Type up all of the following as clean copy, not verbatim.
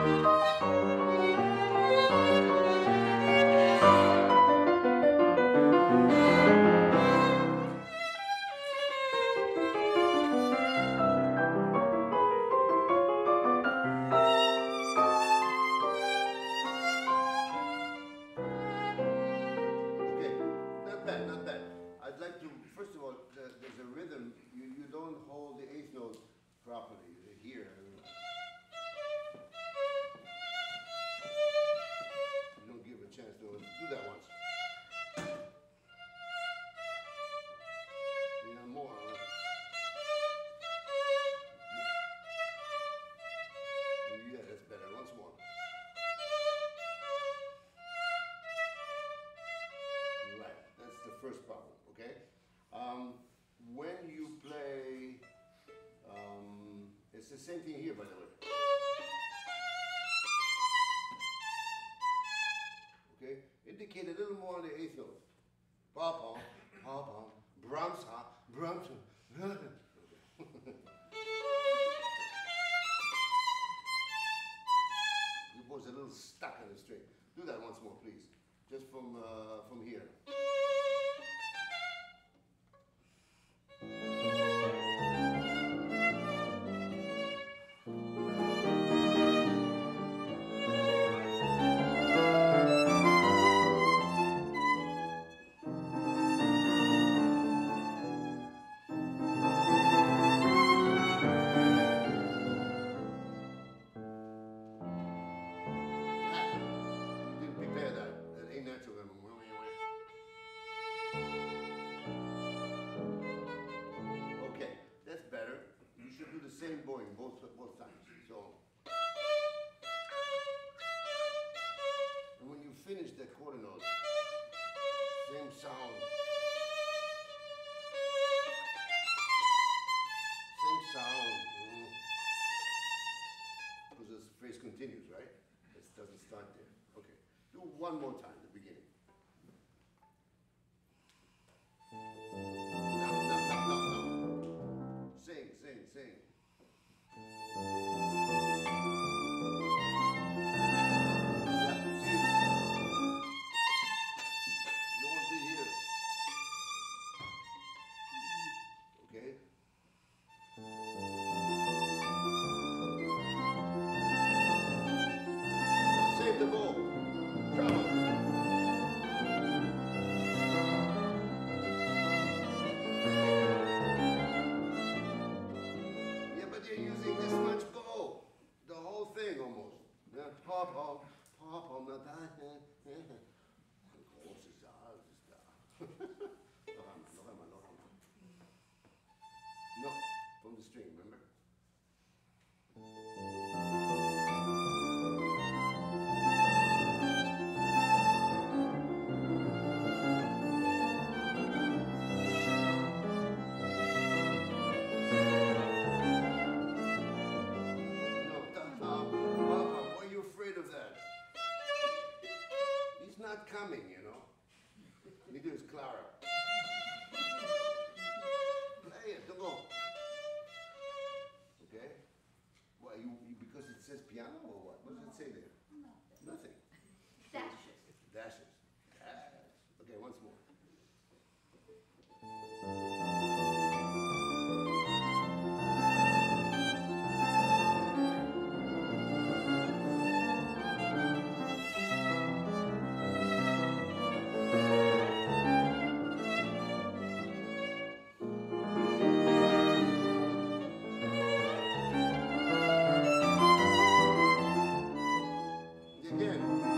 Okay, not bad, not bad. I'd like to, first of all, there's a rhythm. You don't hold the eighth note properly here. You don't give a chance to do that once. Yeah, more. Yeah, that's better. Once more. Right, that's the first problem, okay? When you play, it's the same thing here, by the way. Okay, indicate a little more on the eighth note. Pa-pom, pa-pom, Brahms-ha, Brahms. You was a little stuck on the string. Do that once more, please. Just from here. You didn't prepare that. That ain't natural. Okay, that's better. You should do the same bowing both times. So, and when you finish that quarter note, same sound. Same sound. Because this phrase continues, right? It doesn't start there. Okay. Do one more time, the beginning. No. Sing, sing, sing. Yeah, see, you won't be here. Okay? Save the ball. Travel. Yeah, but you're using this much bow. The whole thing almost. Yeah, pop, pop, pop, pop, not that. Großes Saal ist da. Noch einmal. No, from the string, remember? No, Papa, why are you afraid of that? He's not coming, you know. Neither is Clara. Play it, don't go. Okay? Why, because it says piano or what? What does it say there? Nothing. Dashes. Dashes. Okay, once more. Again.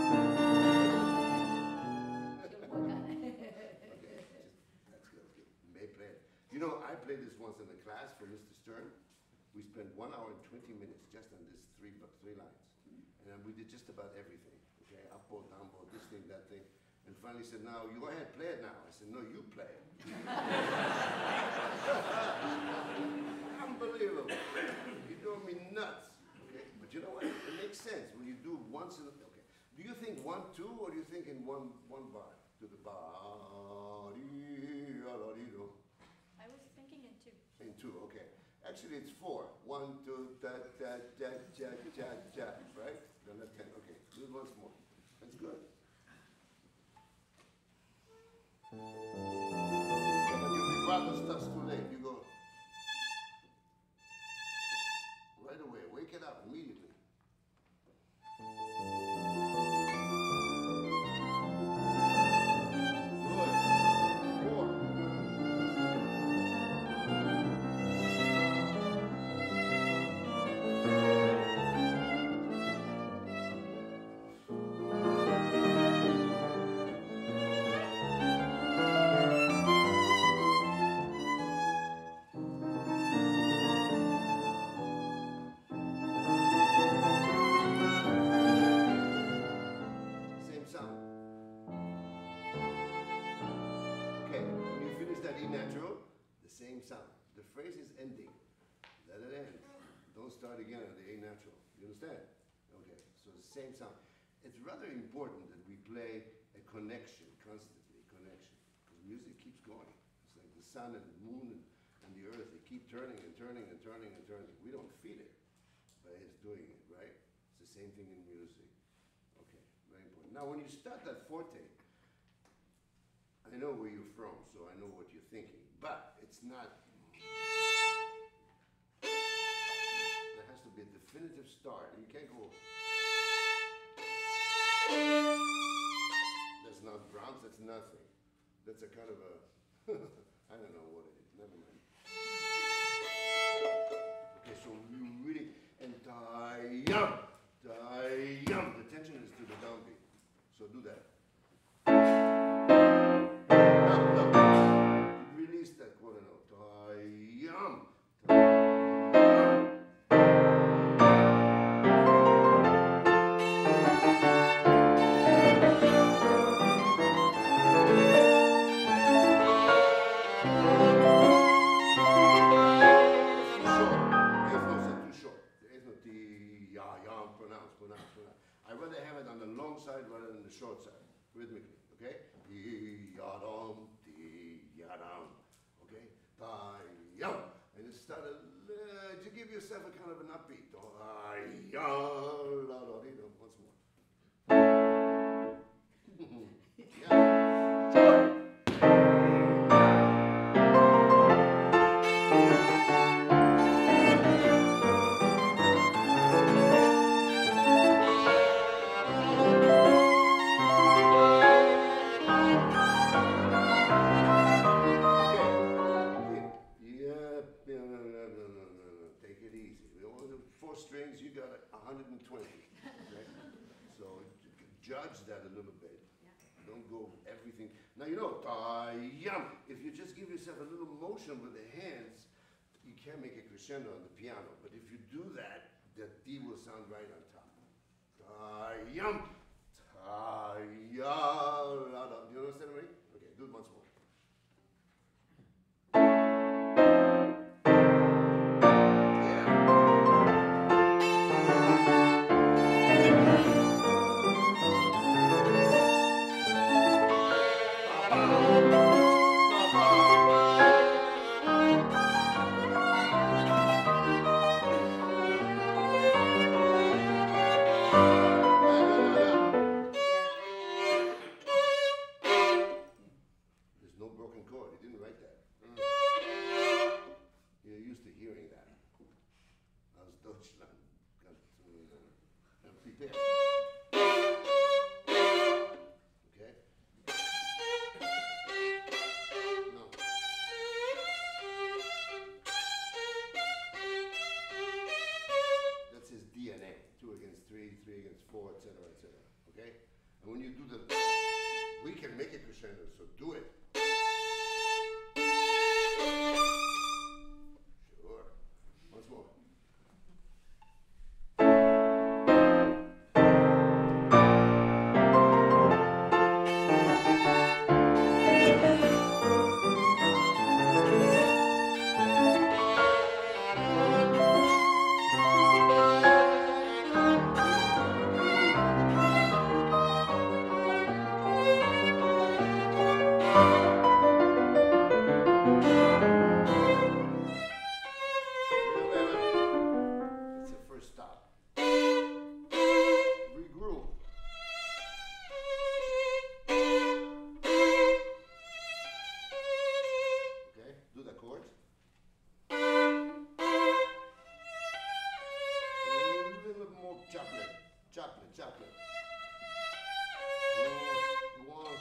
That's good. You may play it. You know, I played this once in the class for Mr. Stern. We spent 1 hour and 20 minutes just on this three lines. And we did just about everything. Okay, up bow, down bow, this thing, that thing. And finally said, now, you go ahead, play it now. I said, no, you play it. Unbelievable. You're doing me nuts. Okay, but you know what? It makes sense when you do once in a, okay. Do you think 1, 2, or do you think in one bar? To the bar. I was thinking in 2. In 2, okay. Actually, it's 4. 1, 2, da, da, da, ja, ja, ja, right? ending. Let it end. Don't start again at the A natural. You understand? Okay, so the same sound. It's rather important that we play a connection constantly, connection. Because music keeps going. It's like the sun and the moon and the earth, they keep turning and turning and turning and turning. We don't feel it, but it's doing it, right? It's the same thing in music. Okay, very important. Now when you start that forte, I know where you're from, so I know what you're thinking, but it's not. There has to be a definitive start. You can't go. That's not Brahms, that's nothing. That's a kind of a, I don't know what it is, never mind. Okay, so you really, and da-yum, da-yum. The tension is to the downbeat. So do that. Now, release that quarter note. Da-yum, da-yum. I'd rather have it on the long side rather than the short side, rhythmically, okay? Dee-ya-dum, dee-ya-dum, okay? Da-yum. And just start to give yourself a kind of an upbeat. Da-ya-la-la-dee-dum. Once more. Yeah. Sure. Strings, you got 120, okay? So judge that a little bit. Yeah. Don't go everything. Now you know, ta-yum. If you just give yourself a little motion with the hands, you can't make a crescendo on the piano. But if you do that, the D will sound right on top. Ta-yum, ta-ya-la-la. Do you understand already? Okay, do it once more. And when you do the, we can make a crescendo, so do it. Sure. Once more. Chaplin. One.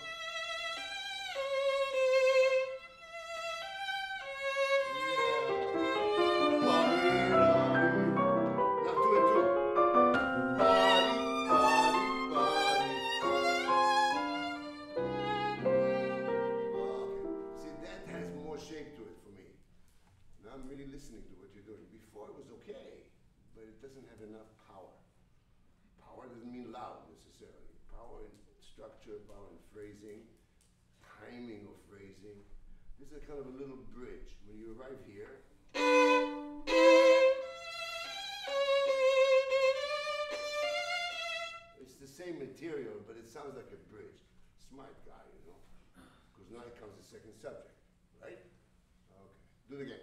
Now 2 and 2. Body. Okay. See, that has more shape to it for me. Now I'm really listening to what you're doing. Before it was okay, but it doesn't have enough power. Power doesn't mean loud necessarily. Power in structure, power in phrasing, timing of phrasing. This is a kind of a little bridge. When you arrive here, It's the same material, but it sounds like a bridge. Smart guy, you know. Because now it comes the second subject, right? Okay. Do it again.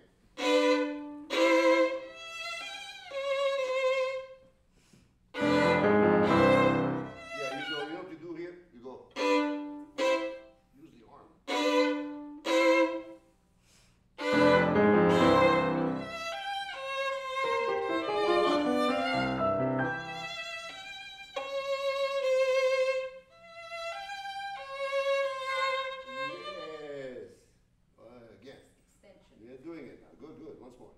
Yeah, you know what you do here? You go. Use the arm. Yes. Again. Extension. You're doing it now. Good, good. Once more.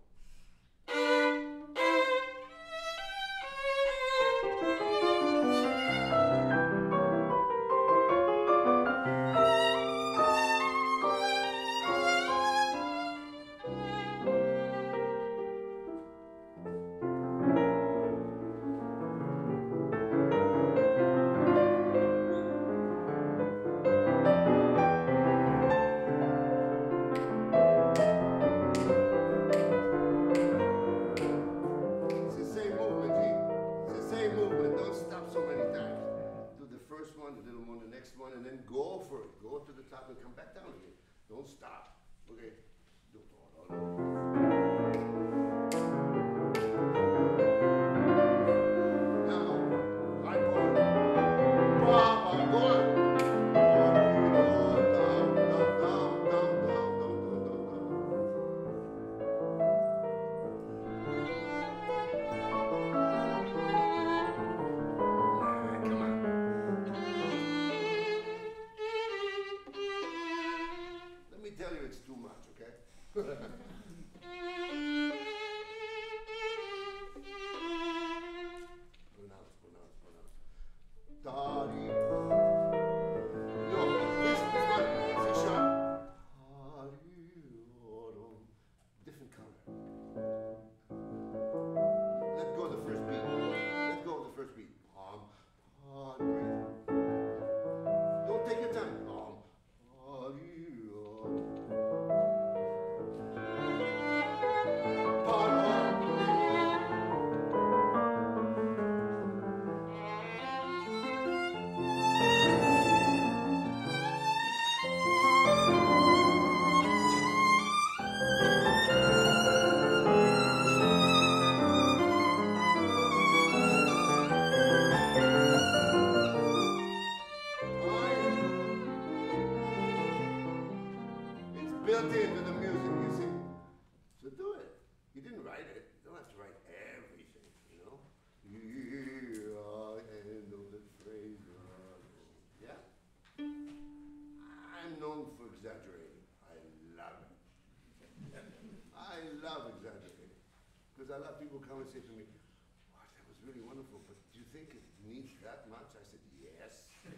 It's the same movement, G. It's the same movement. Don't stop so many times. Do the first one, the little one, the next one, and then go for it. Go to the top and come back down again. Don't stop. Okay. Do it all. Now, high point. Papa, go on. Down, down, down, down, down, down, down, down. Come on. Let me tell you, it's too much, okay? Pronounce. Daddy. No, this one. C sharp. Different color. Let go of the first beat. Let go of the first beat. Breathe. Don't take your time. It's built into the music, you see. So do it. You didn't write it. You don't have to write everything, you know. Here I am the phrase. Yeah. I'm known for exaggerating. I love it. I love exaggerating. Because I love people come and say to me, "Wow, that was really wonderful, but do you think it needs that much?" I said, "Yes."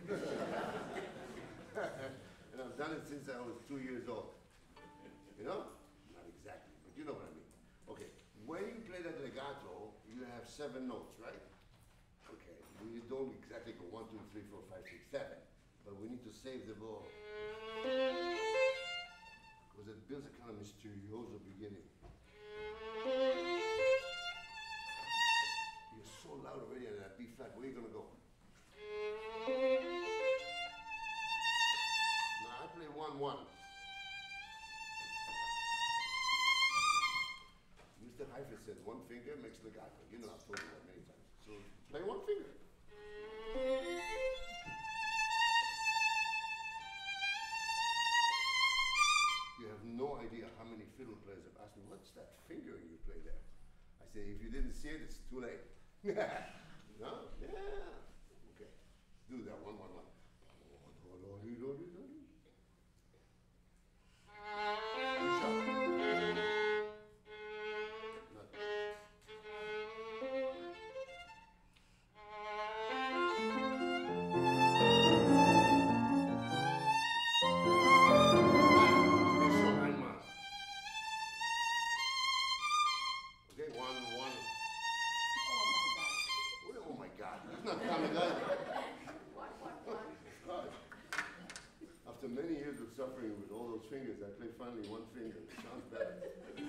And I've done it since I was 2 years old. You know? Not exactly, but you know what I mean. Okay, when you play that legato, you have 7 notes, right? Okay, you don't exactly go 1, 2, 3, 4, 5, 6, 7, but we need to save the ball. Because it builds a kind of mysterioso beginning. You're so loud already on that B flat, where are you gonna go? Now I play 1-1. Mr. Heifetz said 1 finger makes legato. You know, I've told you that many times. So play 1 finger. You have no idea how many fiddle players have asked me, "What's that fingering you play there?" I say, if you didn't see it, it's too late. No? Yeah. Okay. Do that 1-1-1. Okay, 1-1. Oh my God. He's not coming either. What? God. After many years of suffering with all those fingers. I play finally one finger. It sounds better. It's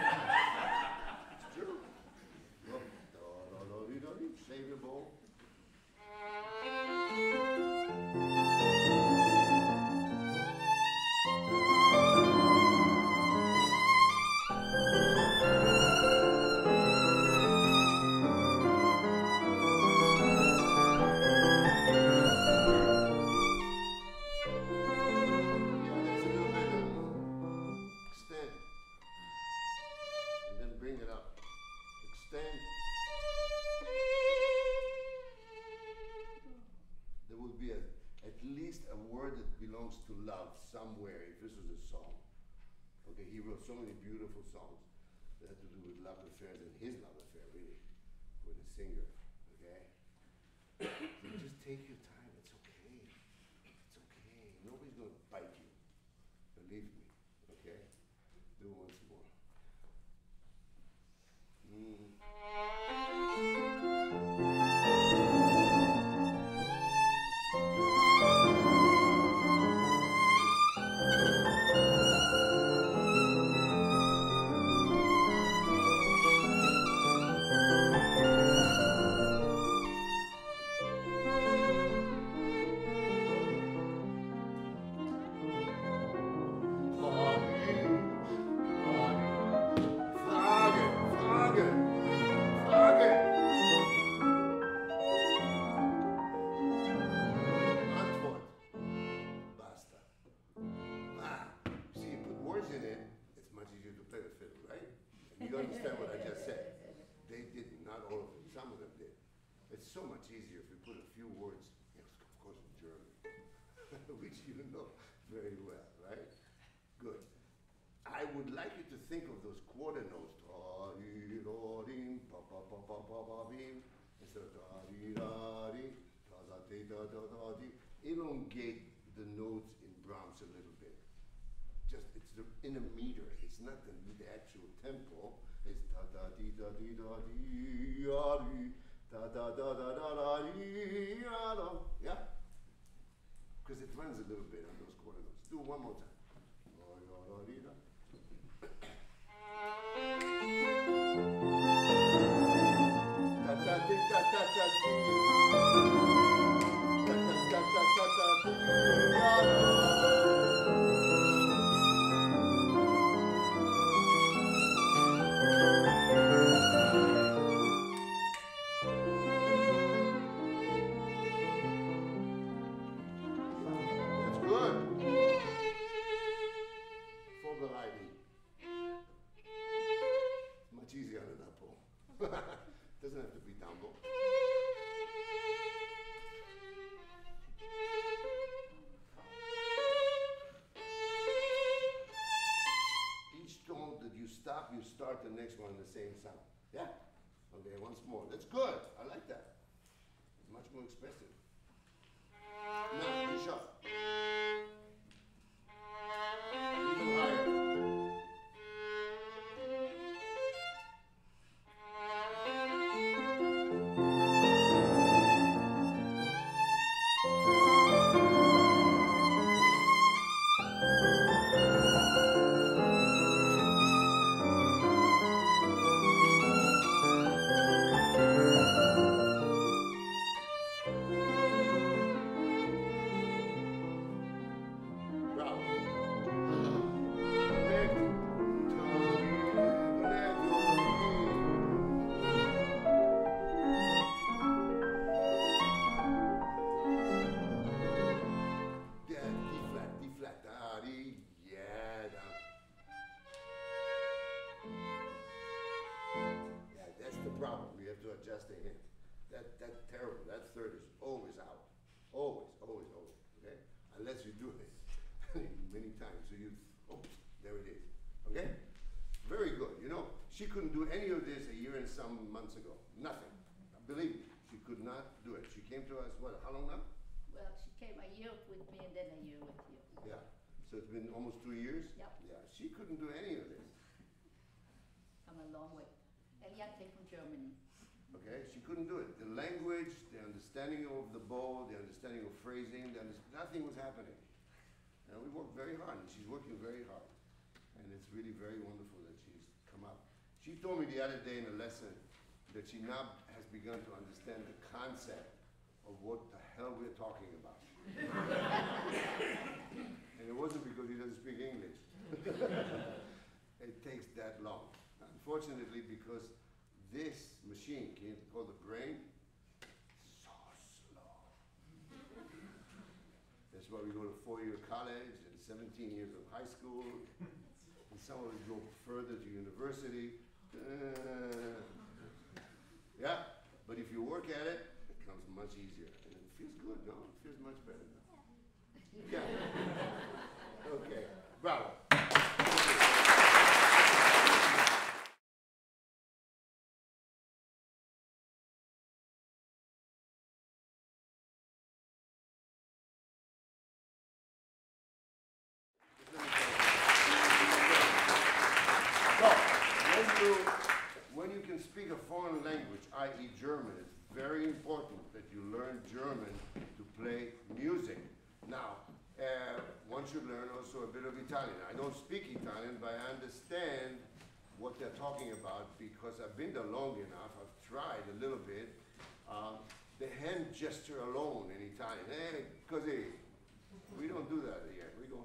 true. Well, save your bowl. To love somewhere, if this was a song. Okay, he wrote so many beautiful songs that had to do with love affairs and his love affair, really, with a singer. Okay? So just take your time, it's okay. It's okay. Nobody's gonna bite you. Believe me. Okay? Do it once more. So much easier if we put a few words, yes, of course in German, which you know very well, right? Good. I would like you to think of those quarter notes. Instead of elongate the notes in Brahms a little bit. Just, it's in a meter. It's not the actual tempo. It's da da dee da dee da dee da dee. Da da da da da da dee da da. Yeah? Because it runs a little bit on those quarter notes. Do it one more time. Da da dee da da da dee. Da da da da da da dee da da. Doesn't have to be down low. Each tone that you stop, you start the next one in the same sound. Yeah? Okay, once more. That's good. I like that. It's much more expressive. Now, be sharp. Even higher. Problem. We have to adjust the hand. That's terrible. That third is always out. Always, always, always. Okay? Unless you do it many times. So you, oops, there it is. Okay? Very good. You know, she couldn't do any of this a year and some months ago. Nothing. Believe me, she could not do it. She came to us, what, how long now? Well, she came a year with me and then a year with you. Yeah. So it's been almost 2 years? Yep. Yeah. She couldn't do any of this. Come a long way. Eliante from Germany. Okay, she couldn't do it. The language, the understanding of the bow, the understanding of phrasing, nothing was happening. And we work very hard, and she's working very hard. And it's really very wonderful that she's come up. She told me the other day in a lesson that she now has begun to understand the concept of what the hell we're talking about. And it wasn't because he doesn't speak English. It takes that long. Unfortunately, because this machine, called the brain, so slow. That's why we go to 4-year college and 17 years of high school, and some of us go further to university. Yeah, but if you work at it, it becomes much easier, and it feels good, no? It feels much better now. Yeah. Okay, bravo. So, when you can speak a foreign language, i.e. German, it's very important that you learn German to play music. Now, one should learn also a bit of Italian. I don't speak Italian, but I understand what they're talking about because I've been there long enough. I've tried a little bit. The hand gesture alone in Italian, così. We don't do that here. We go,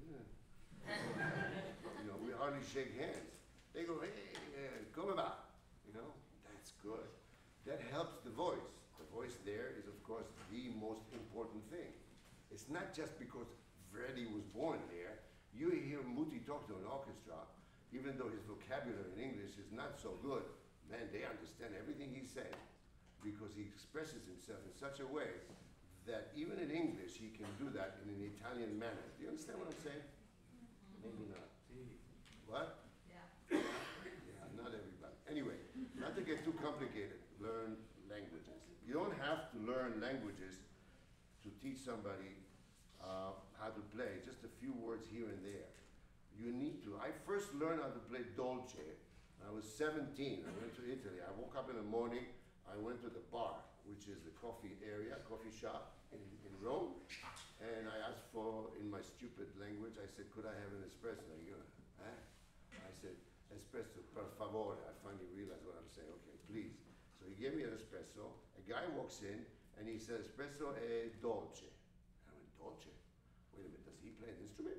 you know, we hardly shake hands. They go, hey, come va? You know, that's good. That helps the voice. The voice there is, of course, the most important thing. It's not just because Verdi was born there. You hear Muti talk to an orchestra, even though his vocabulary in English is not so good, man, they understand everything he's saying because he expresses himself in such a way that even in English, he can do that in an Italian manner. Do you understand what I'm saying? Maybe not. What? Yeah, not everybody. Anyway, not to get too complicated, learn languages. You don't have to learn languages to teach somebody how to play, just a few words here and there. You need to. I first learned how to play dolce when I was 17. I went to Italy. I woke up in the morning, I went to the bar, which is the coffee shop in Rome, and I asked for, in my stupid language, I said, could I have an espresso? I said, espresso, per favore. I finally realized what I'm saying. Okay, please. So he gave me an espresso. A guy walks in and he said, espresso è dolce. I went, dolce? Wait a minute, does he play an instrument?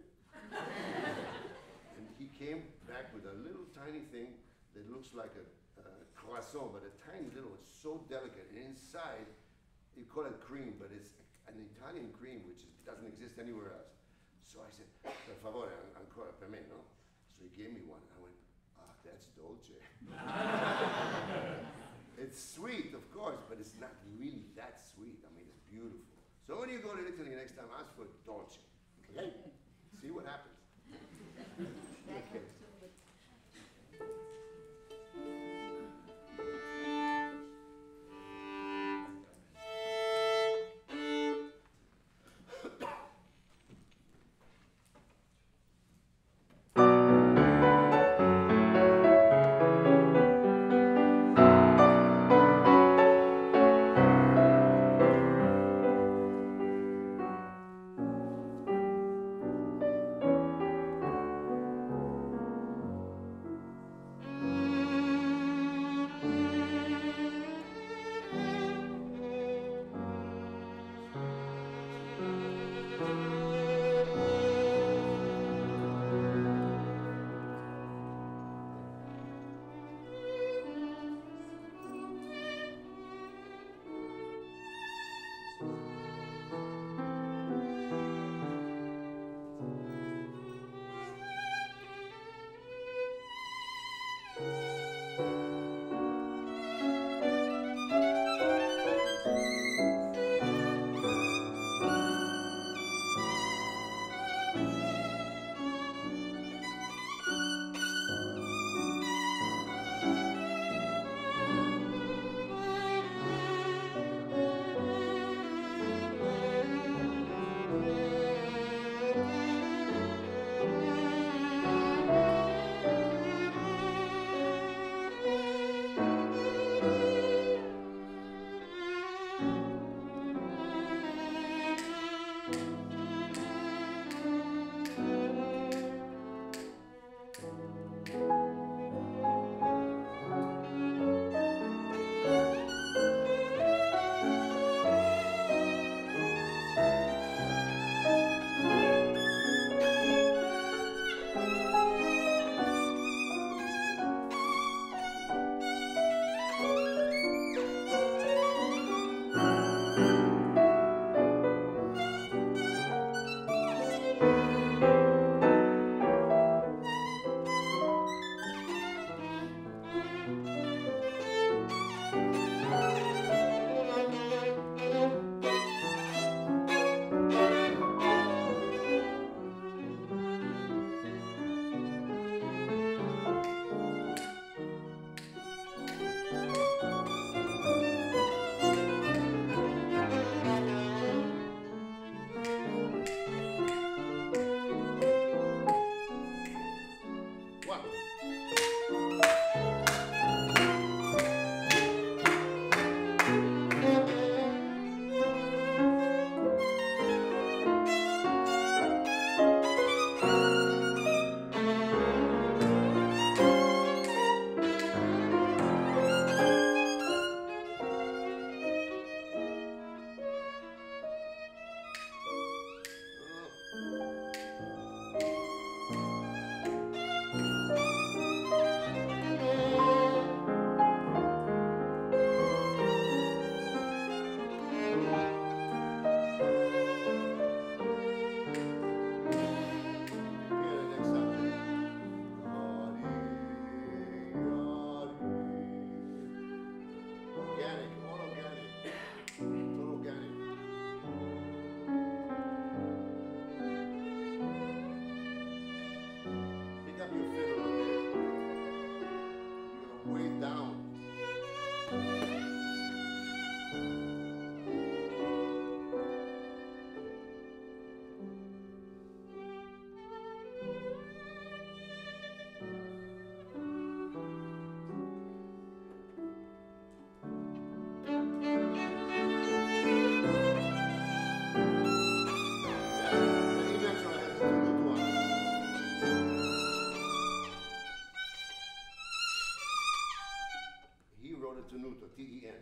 And he came back with a little tiny thing that looks like a croissant, but a tiny little, it's so delicate. And inside, you call it cream, but it's an Italian cream which doesn't exist anywhere else. So I said, per favore, ancora per me, no? So he gave me one. I went, that's dolce. It's sweet, of course, but it's not really that sweet. I mean, it's beautiful. So when you go to Italy next time, ask for dolce. Okay? See what happens. Okay.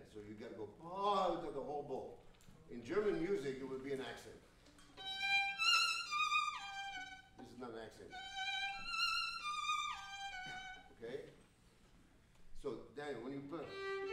So you gotta go to the whole bow. In German music, it would be an accent. This is not an accent. Okay? So, Daniel, when you play,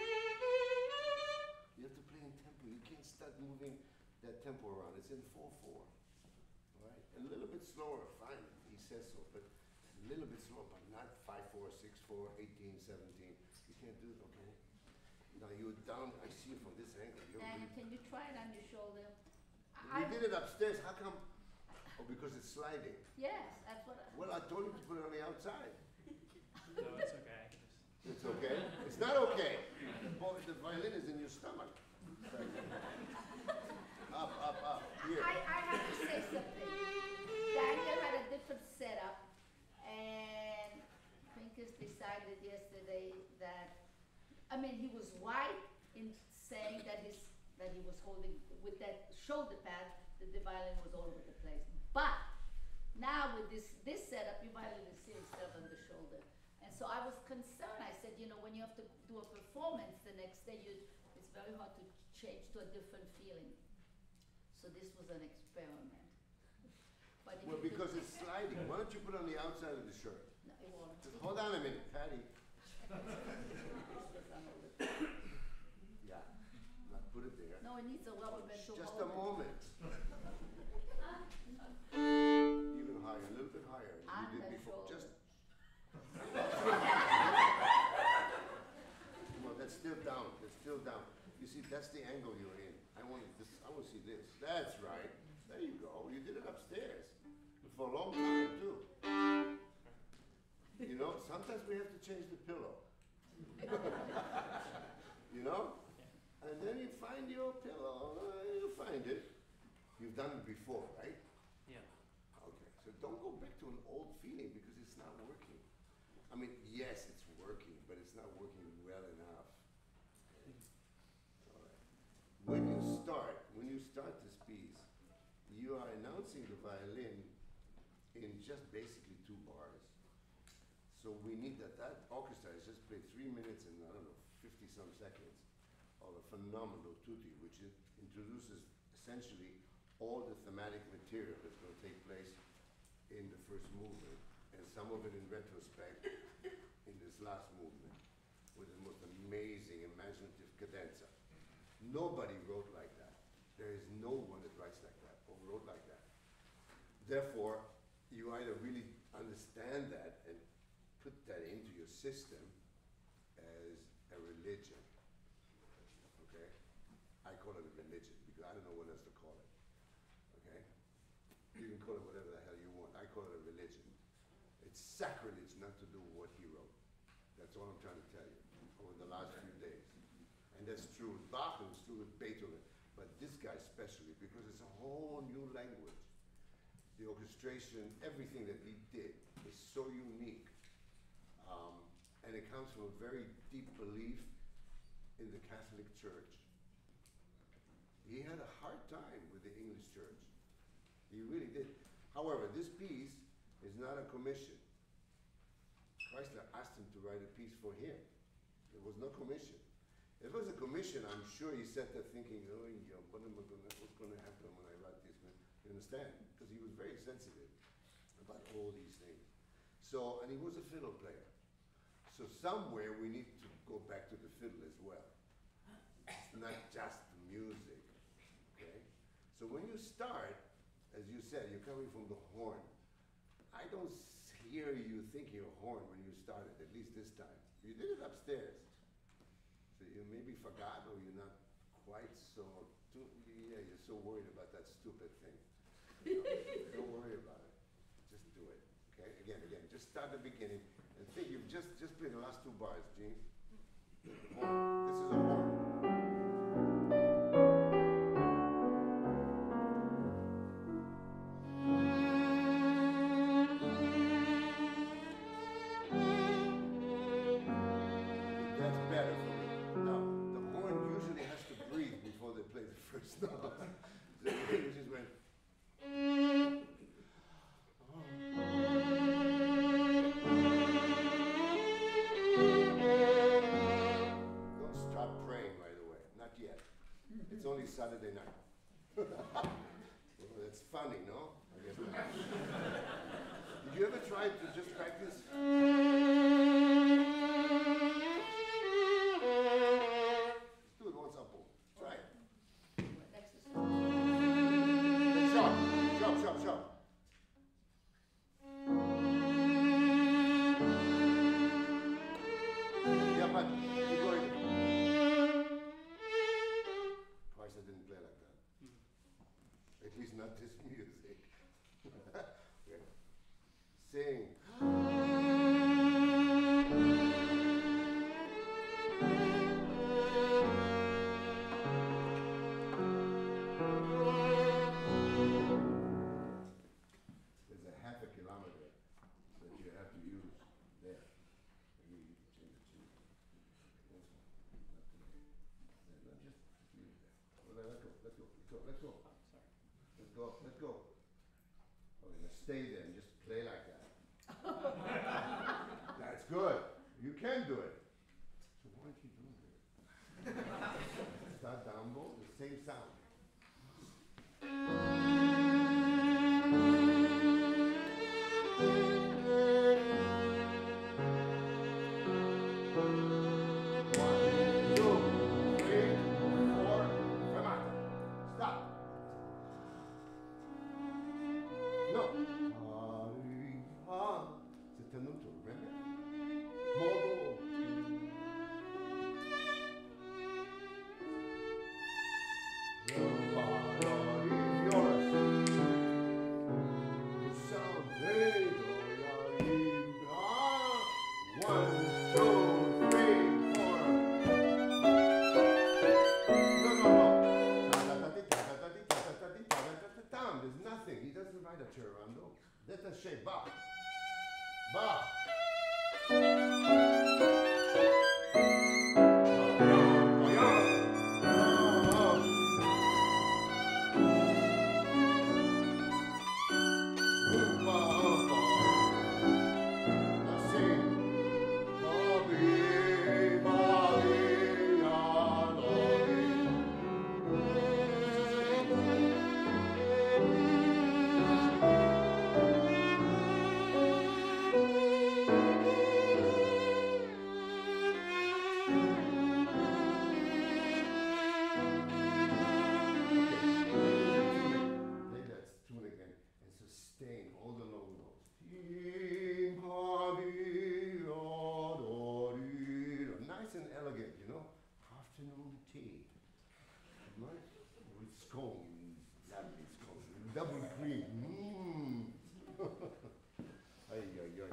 you have to play in tempo. You can't start moving that tempo around. It's in 4/4. Alright? A little bit slower, fine. He says so, but a little bit slower, but not 5/4, 6/4, 18, 17. You can't do it, okay? Now you're down, I see you from this angle. You're And really, can you try it on your shoulder? you did it upstairs, how come? Oh, because it's sliding. Yes, that's what I. Well, I told you to put it on the outside. No, it's okay. I can just. It's okay? It's not okay. The violin is in your stomach. Up. Here. I have to say something. Daniel had a different setup, and Pincus decided yesterday that, I mean, he was right in saying that he was holding with that shoulder pad, that the violin was all over the place. But now with this setup, your violin is sitting still on the shoulder. And so I was concerned. I said, you know, when you have to do a performance the next day, it's very hard to change to a different feeling. So this was an experiment. But if Well, you because could- it's sliding. Why don't you put it on the outside of the shirt? No, it won't. Just hold on a minute, Patty. It's just on all the- Yeah. Now put it there. No, it needs a rubber band to Just hold a it. moment. Even higher, a little bit higher. On You did the before. shoulder. Just. Well, that's still down. That's still down. You see, that's the angle you're in. I want this. I want to see this. That's right. There you go. You did it upstairs for a long time too. You know, sometimes we have to change the pillow. You know, and then you find your pillow. You find it. You've done it before, right? Yeah. Okay, so don't go back to an old feeling because it's not working. I mean, yes, it's working, but it's not working well enough. Okay. All right. When you start this piece, you are announcing the violin in just basically 2 bars. So we need that orchestra has just played 3 minutes and I don't know, 50-some seconds of a phenomenal tutti, which introduces essentially all the thematic material that's going to take place in the first movement, and some of it in retrospect in this last movement, with the most amazing imaginative cadenza. Nobody wrote like that. There is no one that writes like that, or wrote like that. Therefore, you either really understand that and put that into your system as a religion, okay? I call it a religion, because I don't know what else to call it. Okay? You can call it whatever the hell you want. I call it a religion. It's sacrilege not to do what he wrote. That's all I'm trying to tell you over the last few days. And that's true with Bach and it's true with Beethoven. But this guy especially, because it's a whole new language. The orchestration, everything that he did is so unique. And it comes from a very deep belief in the Catholic Church. He had a hard time with the English church. He really did. However, this piece is not a commission. Chrysler asked him to write a piece for him. There was no commission. If it was a commission, I'm sure he sat there thinking, oh, yeah, what's going to happen when I write this? You understand? Because he was very sensitive about all these things. So, and he was a fiddle player. So somewhere we need to go back to the fiddle as well. It's not just the music. Okay? So when you start, as you said, you're coming from the horn. I don't hear you thinking of horn when you started, at least this time. You did it upstairs. So you maybe forgot or you're not quite so, yeah, you're so worried about that stupid thing. You know, don't worry about it. Just do it. Okay? Again, just start the beginning and think you've just played the last 2 bars, Gene. Horn. This is a horn. That's better for me. Now, the horn usually has to breathe before they play the first note. So you just went. Don't start praying right away. Well, that's funny, no? I guess not. Did you ever try to just practice? Let's do it once up. Try it. Next is sharp. Then sharp, sharp, sharp, sharp. Yeah, but you're going. Twice I didn't play like that. At least not this music. Okay. Sing. There's a half a kilometer that you have to use there. Maybe you can change it to. That's fine. Not just leave it there. Well, let go, let go, let go, let go. Sorry. Let go, let go. Okay, now stay there and just play like that. That's good. You can do it. So why aren't you doing it? Start down bow, the same sound. One, two, three, four, fermata. Stop. No. C'est un autre, remember? Modo. There's nothing. He doesn't write a Cherando. That's a shape. Ba. Ba. Play that tune again and sustain all the low notes. Nice and elegant, you know. Afternoon tea. Nice with scone, lovely scone, double cream. Ay, ay, ay.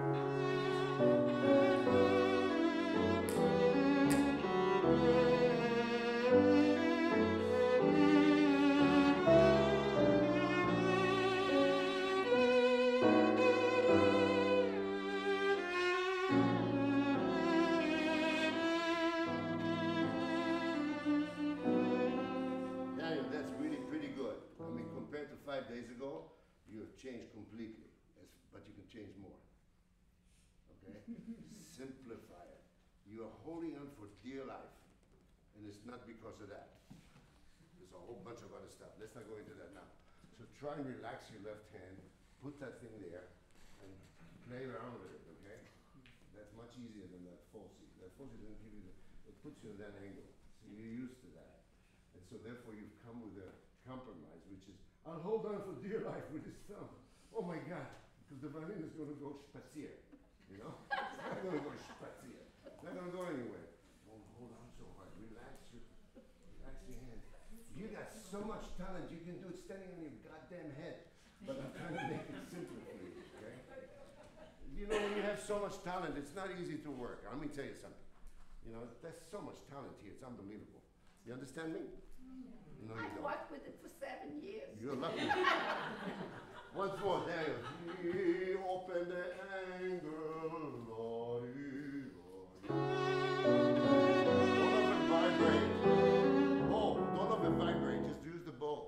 Daniel, that's really pretty good. I mean, compared to 5 days ago, you have changed completely. But you can change more. Okay? Simplify it. You are holding on for dear life. And it's not because of that. There's a whole bunch of other stuff. Let's not go into that now. So try and relax your left hand. Put that thing there and play around with it, okay? That's much easier than that falsie. That falsie doesn't give you it puts you in that angle. So you're used to that. And so therefore you've come with a compromise, which is, I'll hold on for dear life with his thumb. Oh my God, because the violin is going to go spazier, you know? It's not going to go spazier. It's not going to go anywhere. Don't hold on so hard. Relax your hand. You got so much talent, you can do it standing on your goddamn head. But I'm trying to make it simpler for you, okay? You know, when you have so much talent, it's not easy to work. Let me tell you something. You know, there's so much talent here, it's unbelievable. You understand me? No, you I've don't. worked with it for 7 years. You're lucky. Once more, Daniel. He opened the angle, Lordy, Lordy. Don't of it vibrate. Bow. Don't of it vibrate. Just use the bow.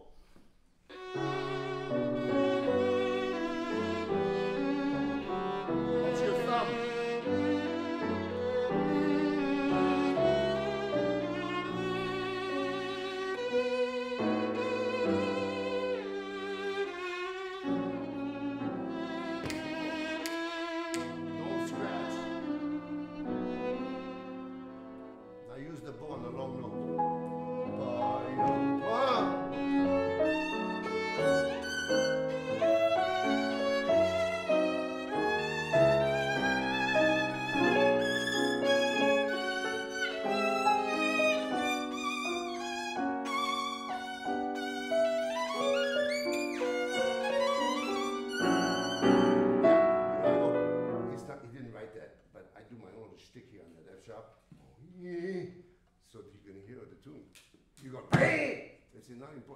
What's your thumb?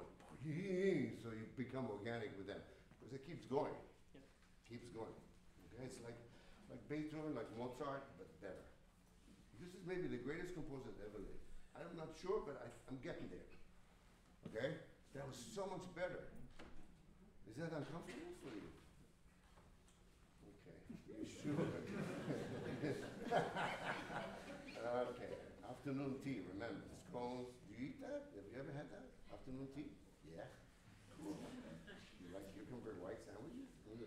so you become organic with them. Because it keeps going. Yep. Keeps going. Okay, it's like Beethoven, like Mozart, but better. This is maybe the greatest composer that ever lived. I'm not sure, but I'm getting there. Okay? That was so much better. Is that uncomfortable for you? Okay, you sure? Okay, afternoon tea, remember, scones. Do you eat that? Have you ever had that? Afternoon tea? Yeah? Cool. You like cucumber and white sandwiches?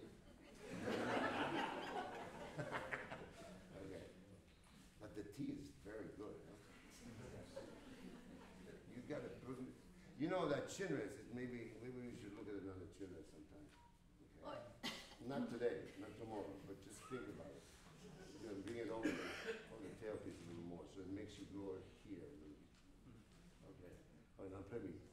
Okay. But the tea is very good, huh? You gotta, you know that Chinese is maybe we should look at another Chinese sometime. Okay? Not today, not tomorrow, but just think about it. You know, bring it over the tailpiece a little more, so it makes you go here a little bit. Okay. All right, now play me.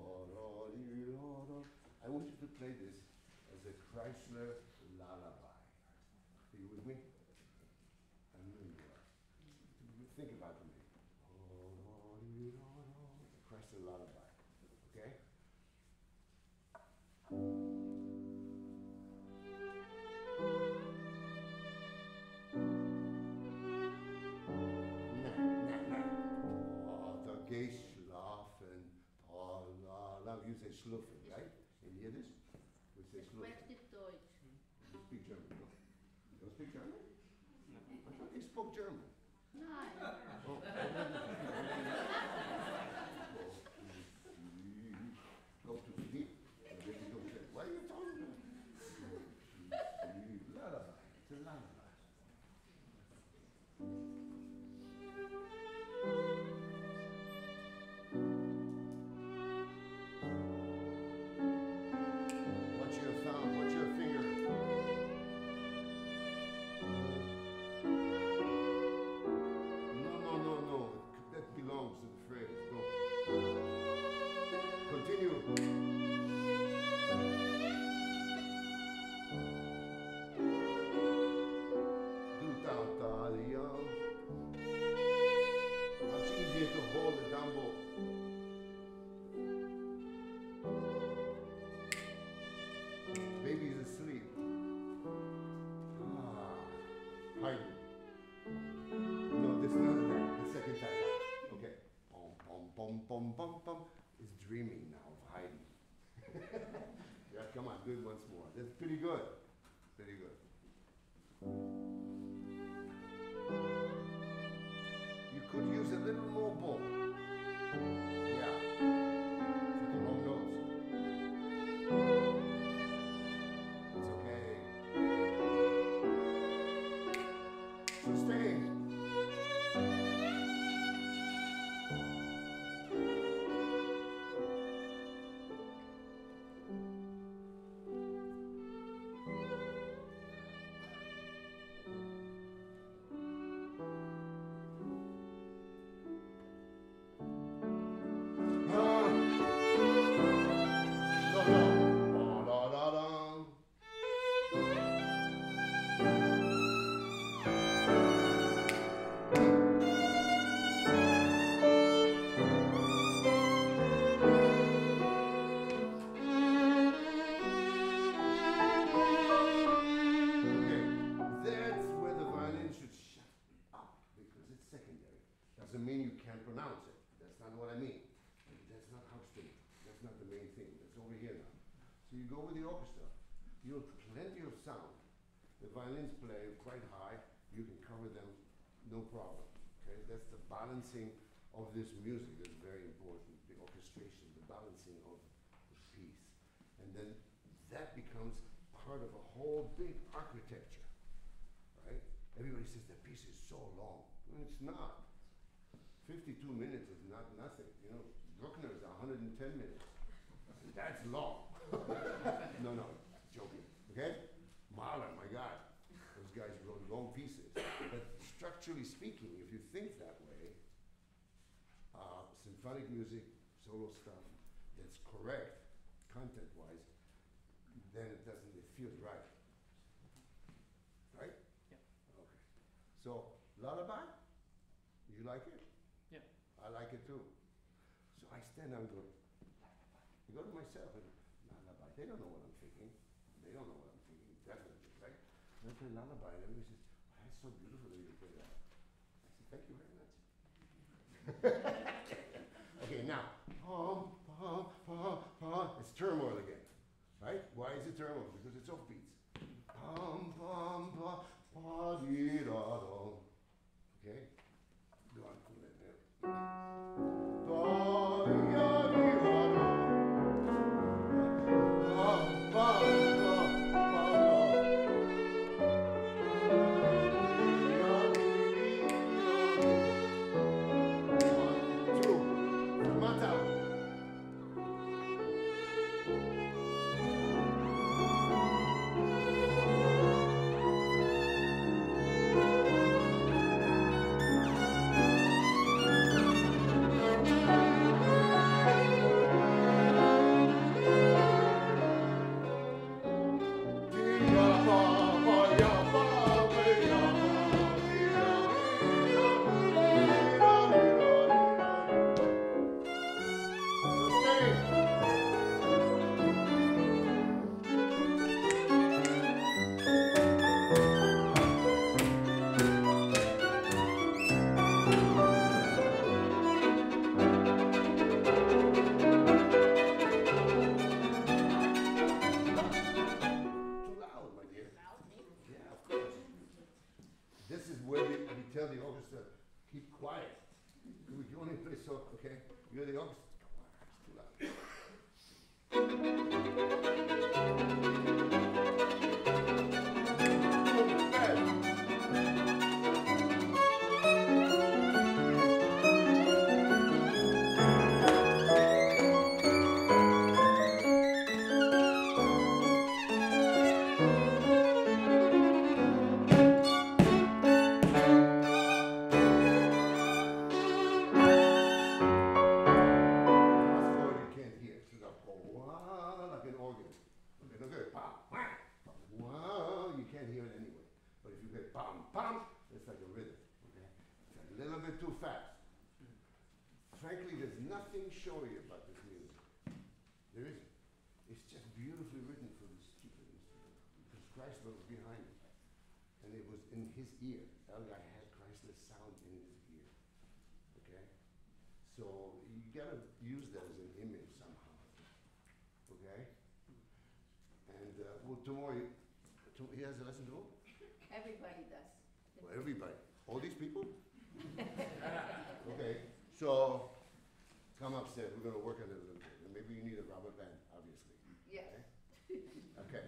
I want you to play this as a Chrysler lullaby. Are you with me? I know you are. Think about it. Chrysler lullaby. Okay? Geschlafen, you say schlufen, right? In Yiddish? We say schlufen. Richtig Deutsch. You speak German, no? You don't speak German? No. I thought you spoke German. Nein. Oh. Go to sleep. Why are you talking? Lullaby. It's a lullaby. What's your thumb? What's your finger? No. That belongs to the phrase. Go. Continue. Do Talia. Much easier to hold the dumbo. Baby's asleep. Hide. No, this is not that. The second time. Okay. Pom. Is dreaming now of hiding. Yeah, come on, do it once more. That's pretty good. Pretty good. You could use a little more bow. Yeah. For the wrong notes. It's okay. Sustain. Okay, that's where the violin should shut up because it's secondary. Doesn't mean you can't pronounce it. That's not what I mean. That's not Hauptstimme. That's not the main thing. That's over here now. So you go with the orchestra. You have plenty of sound. The violins play quite high. You can cover them, no problem. Okay, that's the balancing of this music that's very important. The orchestration, the balancing of the piece, and then that becomes part of a whole big architecture, right? Everybody says the piece is so long. Well, it's not. 52 minutes is not nothing. You know, Bruckner is 110 minutes. That's long. No, joking. Okay? Mahler, my God, those guys wrote long pieces. But structurally speaking, if you think that way, symphonic music, solo stuff, that's correct, content-wise, then it feels right. Right? Yeah. Okay. So, lullaby? You like it? Yeah. I like it too. So I stand and go, I go to myself and lullaby. They don't know what I'm thinking. They don't know what I'm thinking, definitely, right? And I play lullaby, and everybody says, "Wow, that's so beautiful that you play that." I said, "Thank you very much." Okay, now, it's turmoil again, right? Why is it turmoil? Because it's off beats. Dee, da, da. Okay? Go on, do that now. Da, ya, dee, da, da. One, two, fermata. Too loud, my dear. Yeah, of course. This is where we tell the orchestra, keep quiet. We can only play so, okay? You're the orchestra. It's too loud. Last chord you can't hear. So the wah, like an organ. Okay, no good. Bam, wah, wah, you can't hear it anyway. But if you get bam, bam, it's like a rhythm. Okay? It's a little bit too fast. Frankly, there's nothing showy about this music. There isn't. It's just beautifully written for this stupid instrument. Because Chrysler was behind it. And it was in his ear. Elgar had Chrysler's sound in his ear. Okay? So you gotta use that as an image somehow. Okay? And well, tomorrow, he has a lesson tomorrow? Everybody does. Well, everybody. All these people? Okay. So come upstairs. We're gonna work on it a little bit. And maybe you need a rubber band, obviously. Yes. Okay?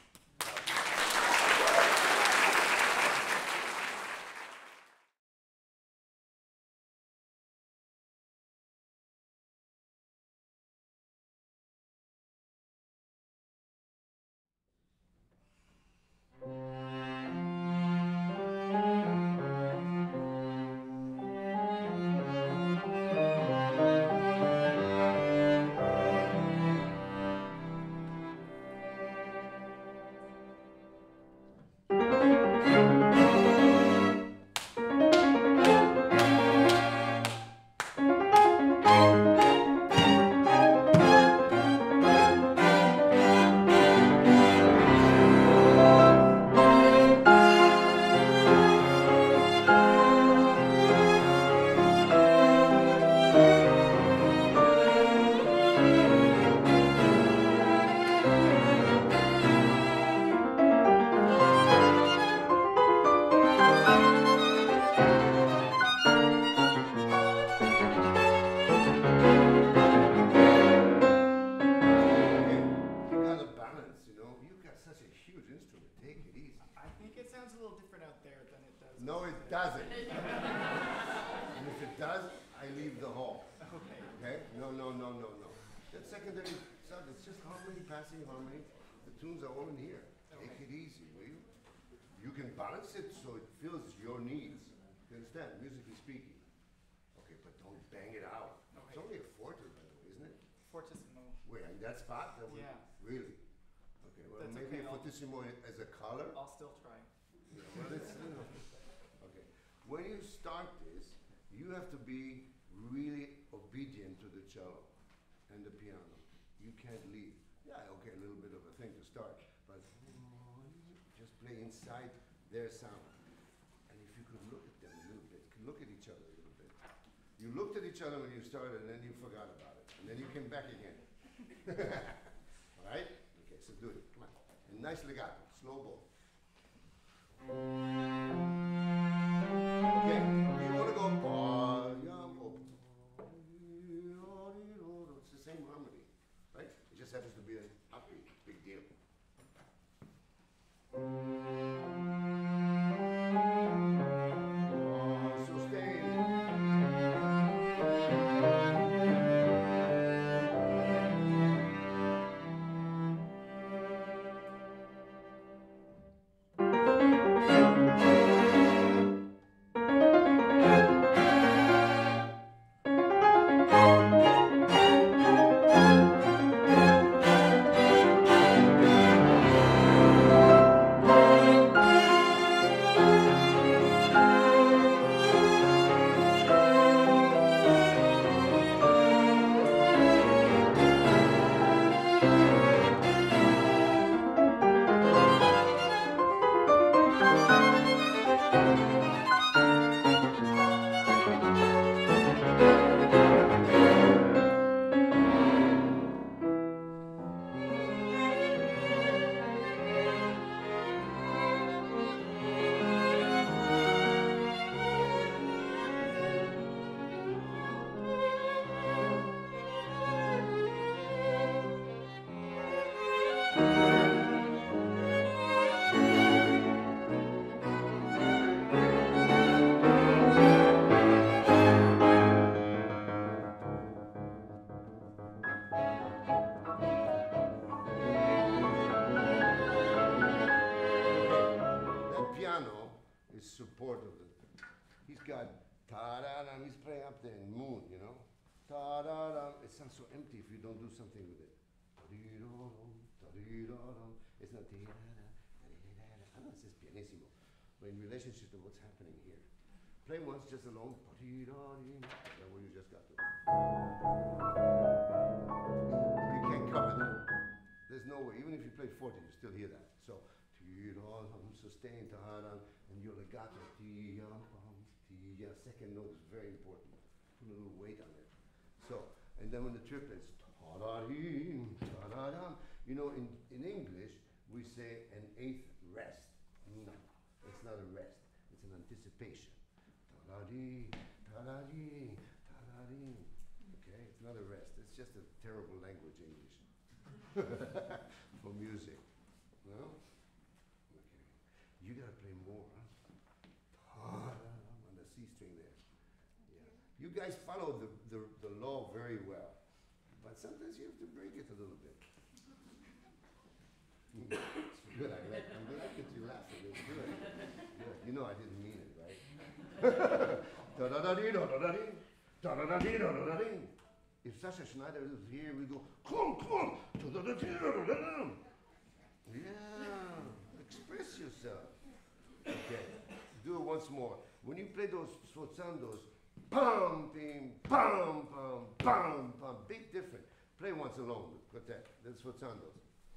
No, it doesn't. And if it does, I leave the hall. Okay. Okay? No. That's secondary stuff. It's just harmony, passing harmony. The tunes are all in here. Take it easy, will you? You can balance it so it fills your needs. You understand? Musically speaking. Okay, but don't bang it out. It's Okay. only a forte, by the way, isn't it? Fortissimo. Wait, in that spot? That would, Yeah. Really? Okay, well, That's maybe okay, I'll- fortissimo as a color? I'll still try. Yeah, well, it's, okay. When you start this, you have to be really obedient to the cello and the piano. You can't leave. Yeah, okay, a little bit of a thing to start, but just play inside their sound. And if you could look at them a little bit, look at each other a little bit. You looked at each other when you started, and then you forgot about it, and then you came back again. All right? Okay, so do it. Come on. And nice legato, slow bow. Okay, you want to go it's the same harmony, right? It just happens to be a upbeat, big deal. Sustain. Support of the, he's got ta-da-dum, he's playing up there in moon, you know? Ta-da-dum, it sounds so empty if you don't do something with it. Ta-dee-da-dum, ta-dee-da-dum. It's not ta-da-da, ta-dee-da-da. I know it says pianissimo, but in relationship to what's happening here. Play once just alone, ta-dee-da-dee, that's what you just got to. You can't cover that. There's no way, even if you play 40, you still hear that. So, ta-dee-da-dum, sustain, ta-da-dum. And your legato, second note is very important. Put a little weight on it. So, and then when the triplets, ta-da-dee, ta-da-dum. You know, in English, we say an eighth rest. No, it's not a rest. It's an anticipation. Ta-da-dee, ta-da-dee, ta-da-dee. Okay, it's not a rest. It's just a terrible language, English, for music. No? Okay. You gotta play more, huh? On the C string there. Yeah. You guys follow the law very well, but sometimes you have to break it a little bit. It's good. I'm glad that you laughing. It's good. Good. You know I didn't mean it, right? Da-da-da-dee, da-da-da-dee, da-da-da-dee, da-da-da-dee. If Sasha Schneider was here, we'd go, come, da-da-da-dee, da-da-da-dee. Yeah, express yourself. Okay, do it once more. When you play those sforzandos, pam, pim, pam, pam, pam, pam, big difference. Play once alone with that. That's sforzandos.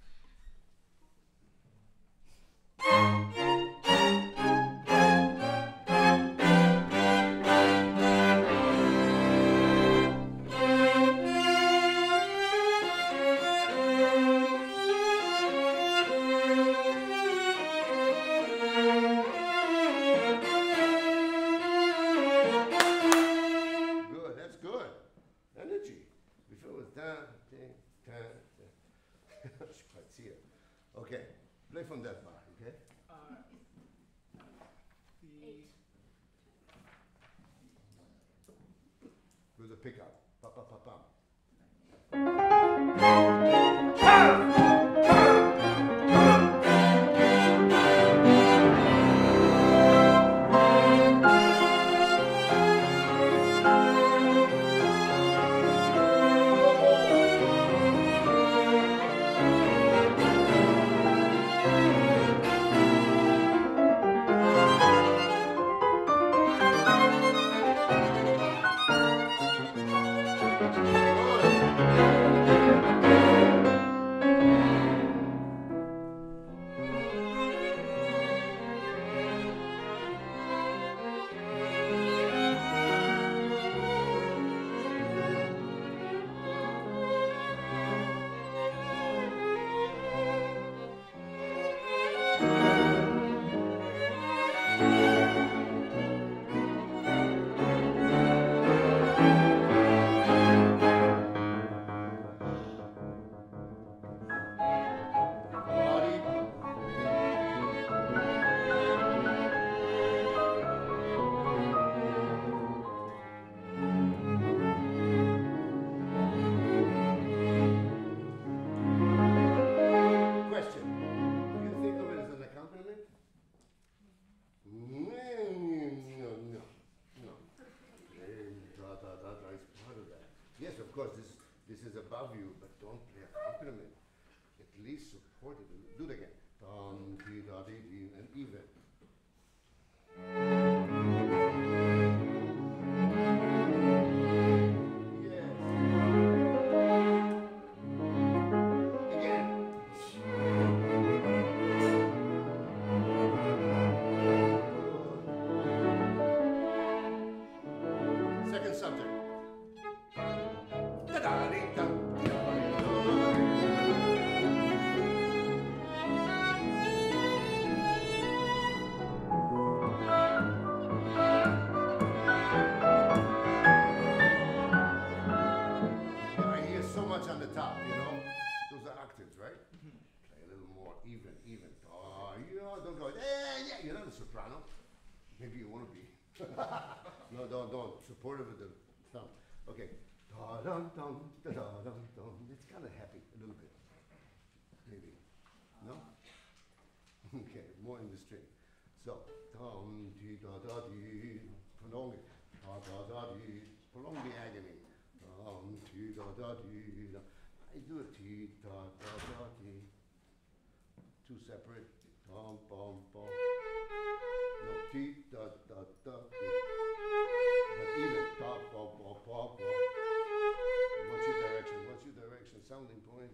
Okay, play from that bar, okay? With the pickup. Pa pa pa pam. Good. Play a little more even. You know, don't go, yeah, you're not a soprano. Maybe you want to be. No, don't. Supportive with the thumb. Okay. Da-dum-dum, da-da-dum-dum. It's kind of happy, a little bit. Maybe. No? Okay, more in the string. So, dum, dee, da, da, dee. Prolong it. Da, da, da, dee. Prolong the agony. Dum, dee, da, da, dee. Da. I do it. Dee, da, da, da, dee. Two separate. Dum, bum, bum. No, dee, da, da, da, dee. But even. Da, ba, ba, ba, ba. What's your direction? Sounding point.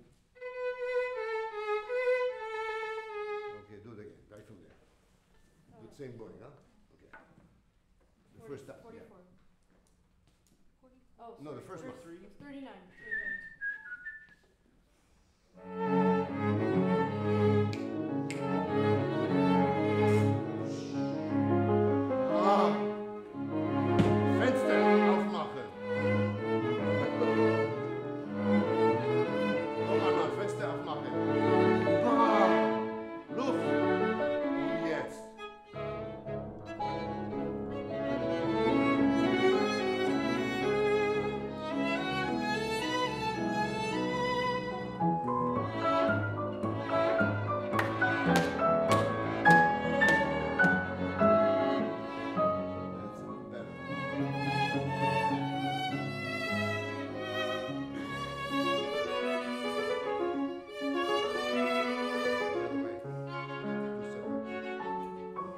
Okay, do it again. Right from there. Do the same boy, huh? Okay. The first time. 44. Yeah. 40? Oh, No, the sorry, first one. 39. Ah. Fenster aufmachen. Noch einmal, Fenster aufmachen. Ah. Luft. Und jetzt. That's better. The other way. Two separate.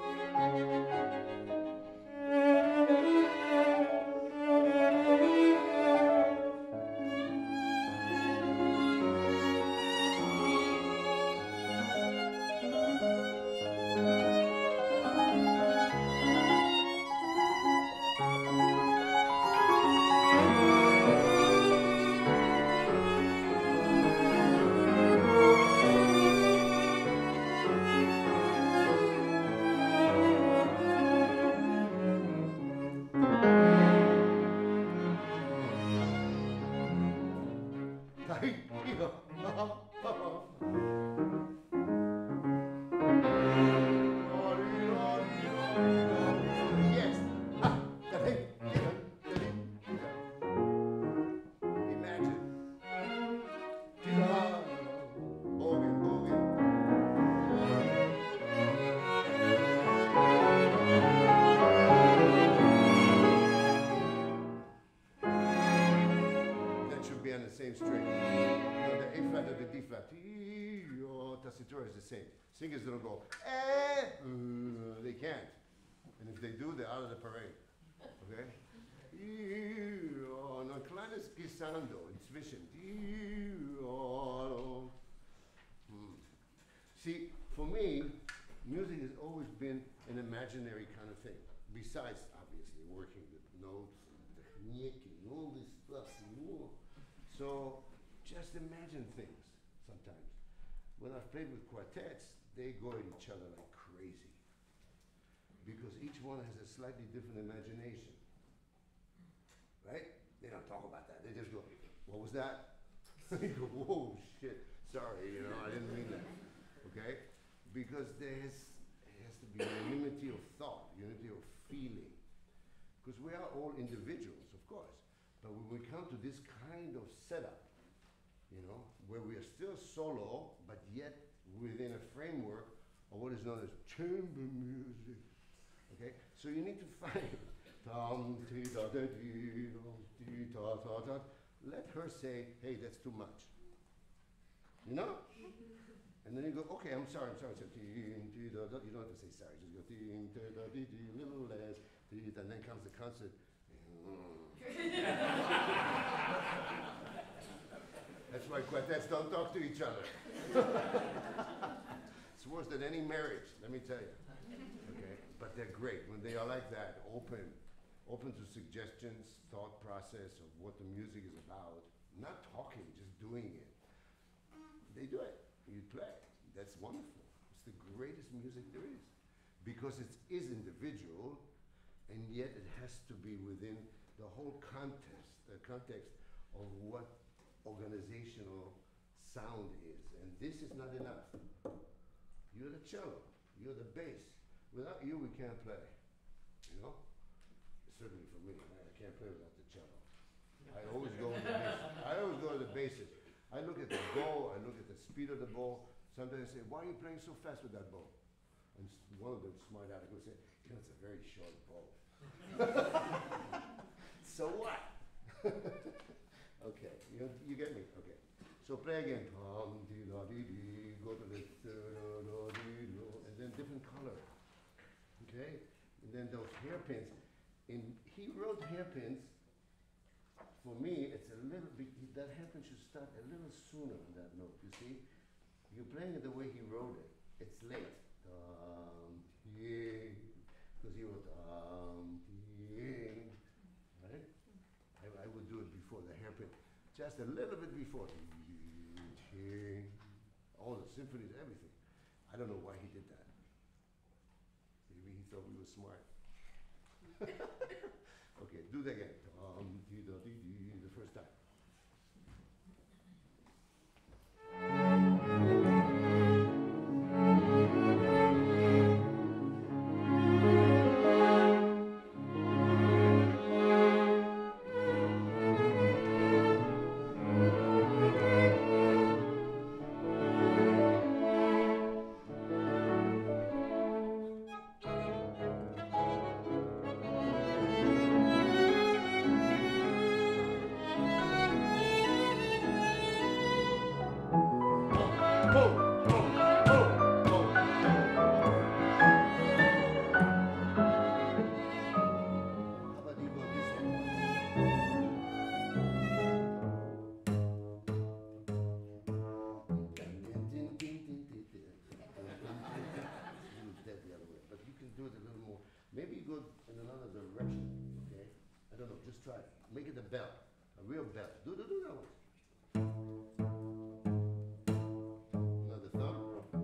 Yes. Imagine. Bogen. That should be on the same string. No, the A flat or the D flat. Tessitura is the same. Singers don't go, they can't. And if they do, they're out of the parade. Okay? No kleines Glissando, inzwischen. See, for me, music has always been an imaginary kind of thing. Besides, obviously, working with notes, technique, and all this stuff. So, just imagine things sometimes. When I've played with quartets, they go at each other like crazy. Because each one has a slightly different imagination. Right? They don't talk about that. They just go, what was that? You go, whoa, shit. Sorry, I didn't mean that. Okay? Because it has to be a unity of thought, unity of feeling. Because we are all individuals, of course. But when we come to this kind of setup, where we are still solo, but yet within a framework of what is known as chamber music. Okay? So you need to find let her say, hey, that's too much. And then you go, okay, I'm sorry. So, you don't have to say sorry, just go a little less, and then comes the concert. That's why quartets don't talk to each other. It's worse than any marriage, let me tell you. Okay? But they're great when they are like that, open to suggestions, thought process of what the music is about. Not talking, just doing it. They do it. You play. That's wonderful. It's the greatest music there is. Because it is individual, and yet it has to be within the whole context of what organizational sound is, and this is not enough. You're the cello, you're the bass. Without you, we can't play. You know? Certainly for me, I can't play without the cello. I always go with the bass. I always go with the bases. I look at the bow, I look at the speed of the bow. Sometimes I say, why are you playing so fast with that bow? And one of them smart aleck would say, you know, it's a very short bow. So what? Okay, you get me? Okay. So play again. Go to the and then different color. Okay? And then those hairpins. He wrote hairpins. For me, it's a little bit, that hairpin should start a little sooner on that note, you see? You're playing it the way he wrote it. It's late. Because he wrote, right? I would do it before the hairpin. Just a little bit before. All the symphonies, everything. I don't know why he did that. Maybe he thought we were smart. Okay, do that again. The first time. Maybe you go in another direction, okay? I don't know, just try it. Make it a bell, a real bell. Do that one. Another thumb.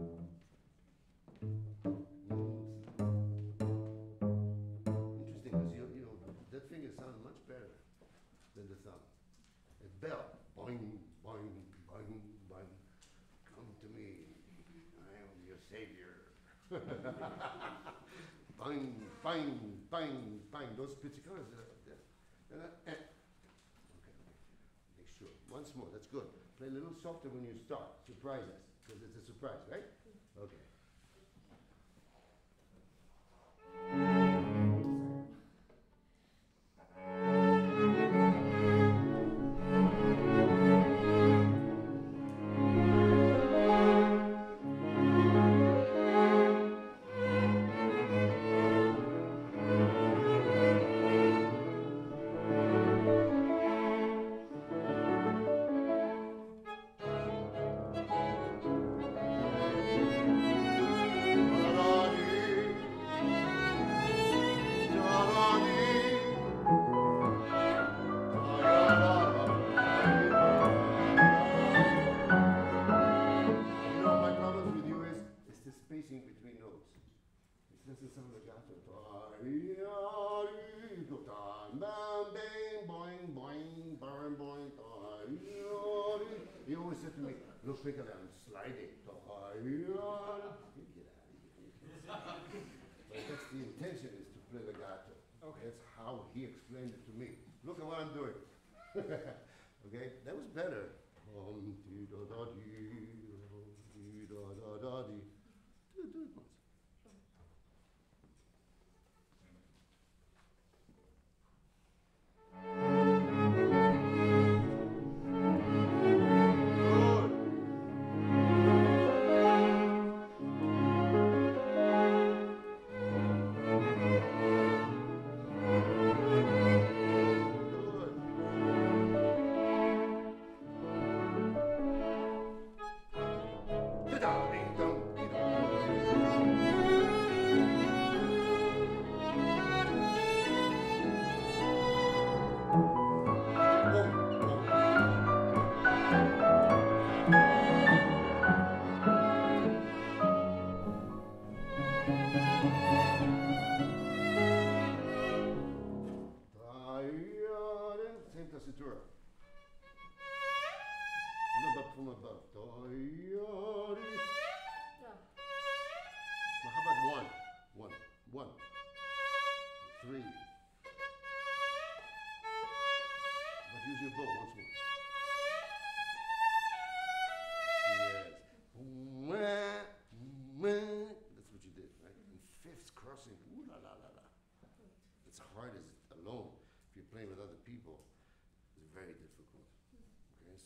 Interesting, because you know, that finger sounds much better than the thumb. A bell, boing, boing, boing, boing. Come to me, I am your savior. Bang, bang, bang, bang. Those pizzicatos are okay. Make sure. Once more, that's good. Play a little softer when you start. Surprise us, because it's a surprise, right? Okay. He always said to me, look, Piccolo, I'm sliding. Get out of here. But that's the intention, is to play legato. Okay. That's how he explained it to me. Look at what I'm doing. Okay, that was better. Do it once. Good.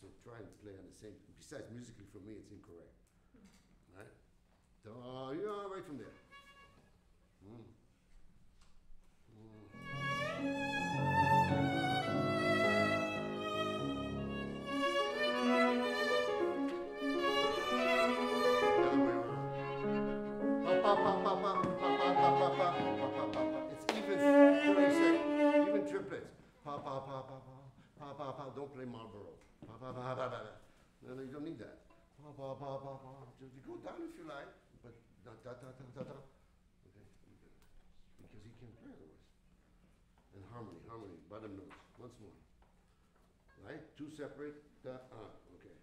so try and play on the same. Besides, musically for me, it's incorrect. Right? Da, yeah, right from there. Mm. The other way around. Pa, pa, pa, pa, pa, pa, pa, pa, pa, pa, pa, pa, pa. It's even 30 seconds, even triplets. Pa, pa, pa, pa, pa, pa, pa, pa. Don't play Marlboro. Pa, pa, pa, pa, pa, pa. No, you don't need that. Pa, pa, pa, pa, pa. Just go down if you like, but da, da, da, da, da, da. Okay, because he can't play otherwise. And harmony, bottom notes. Once more. Right? Two separate. Da, okay.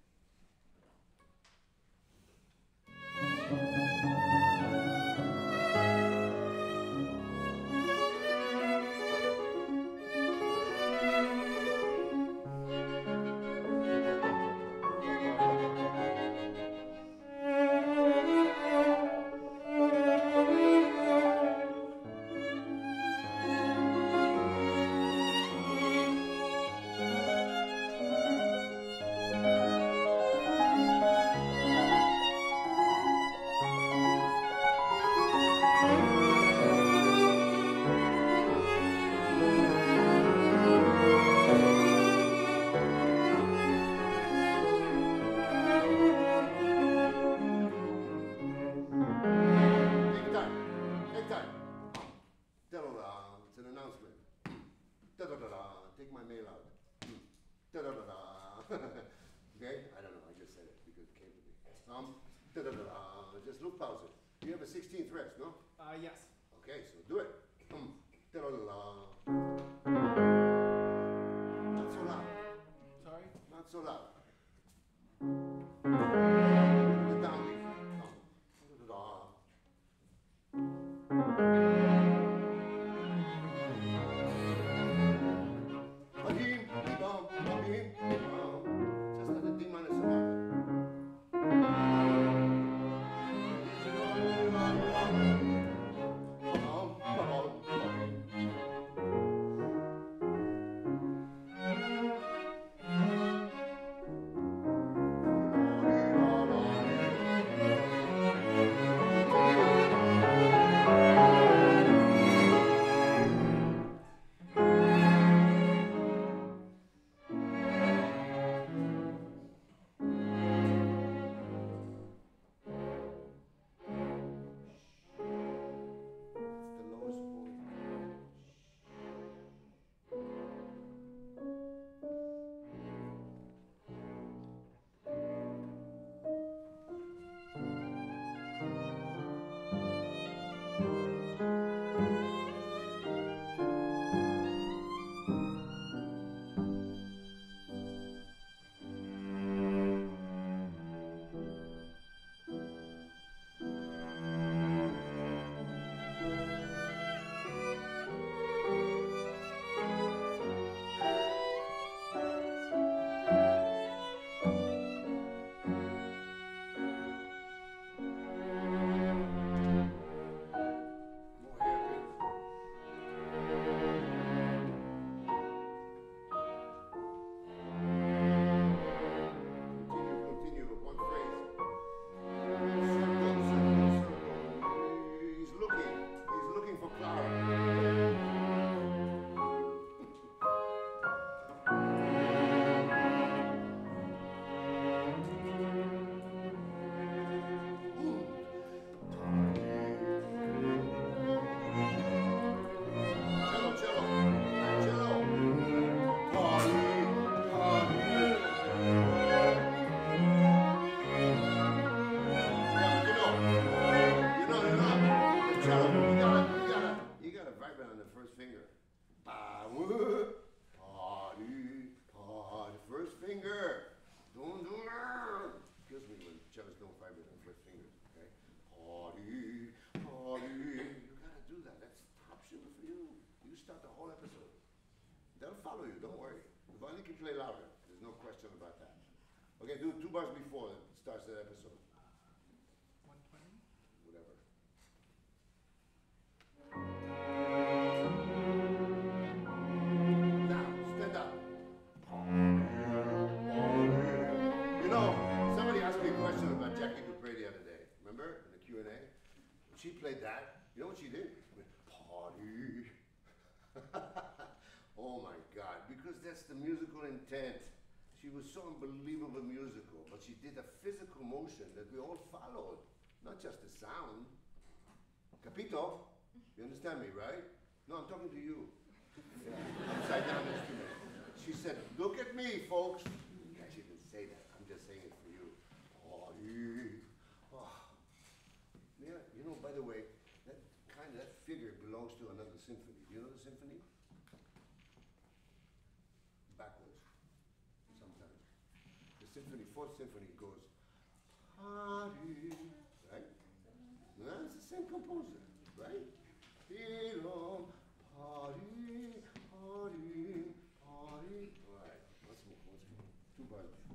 It's an announcement. Da-da-da-da, take my mail out. Da-da-da-da. Okay? I don't know, I just said it because it came to me. Da-da-da-da, just look pause it. You have a 16th rest, no? Yes. Okay, so do it. Da-da-da-da. Not so loud. Sorry? Not so loud. The downbeat. Da-da-da-da. Ba-dee, bee-bum, ba-bee, bee-bum. Just like the D minor sonata. It's the lowest point. More hairpins. Continue, one phrase. Circle, circle, circle. He's looking for Clara. Cello, cello, cello. Party, party. Yeah, but the cello, you gotta vibrate on the first finger. Party, party, first finger. Don't do that. Kills me when cellos don't vibrate on the first fingers, okay? Party, party. You gotta do that. That's top sugar for you. You start the whole episode. They'll follow you, don't worry. The violin can play louder. There's no question about that. Okay, do 2 bars before it starts the episode. 120? Whatever. Now, stand up. Party, party. remember, in the Q&A? She played that. You know what she did? Went, party. Oh my God, because that's the musical intent. She was so unbelievable musical, but she did a physical motion that we all followed, not just the sound. Capito? You understand me, right? No, I'm talking to you. Yeah. Upside down instrument. She said, look at me, folks. Yeah, she didn't say that. I'm just saying it for you. Oh, yeah. Oh. Yeah, you know, by the way, that figure belongs to another symphony. Do you know the symphony? Backwards, sometimes. The symphony, fourth symphony goes, party, right? No, it's the same composer, right? Party, party, party. All right, once more. Two bars before.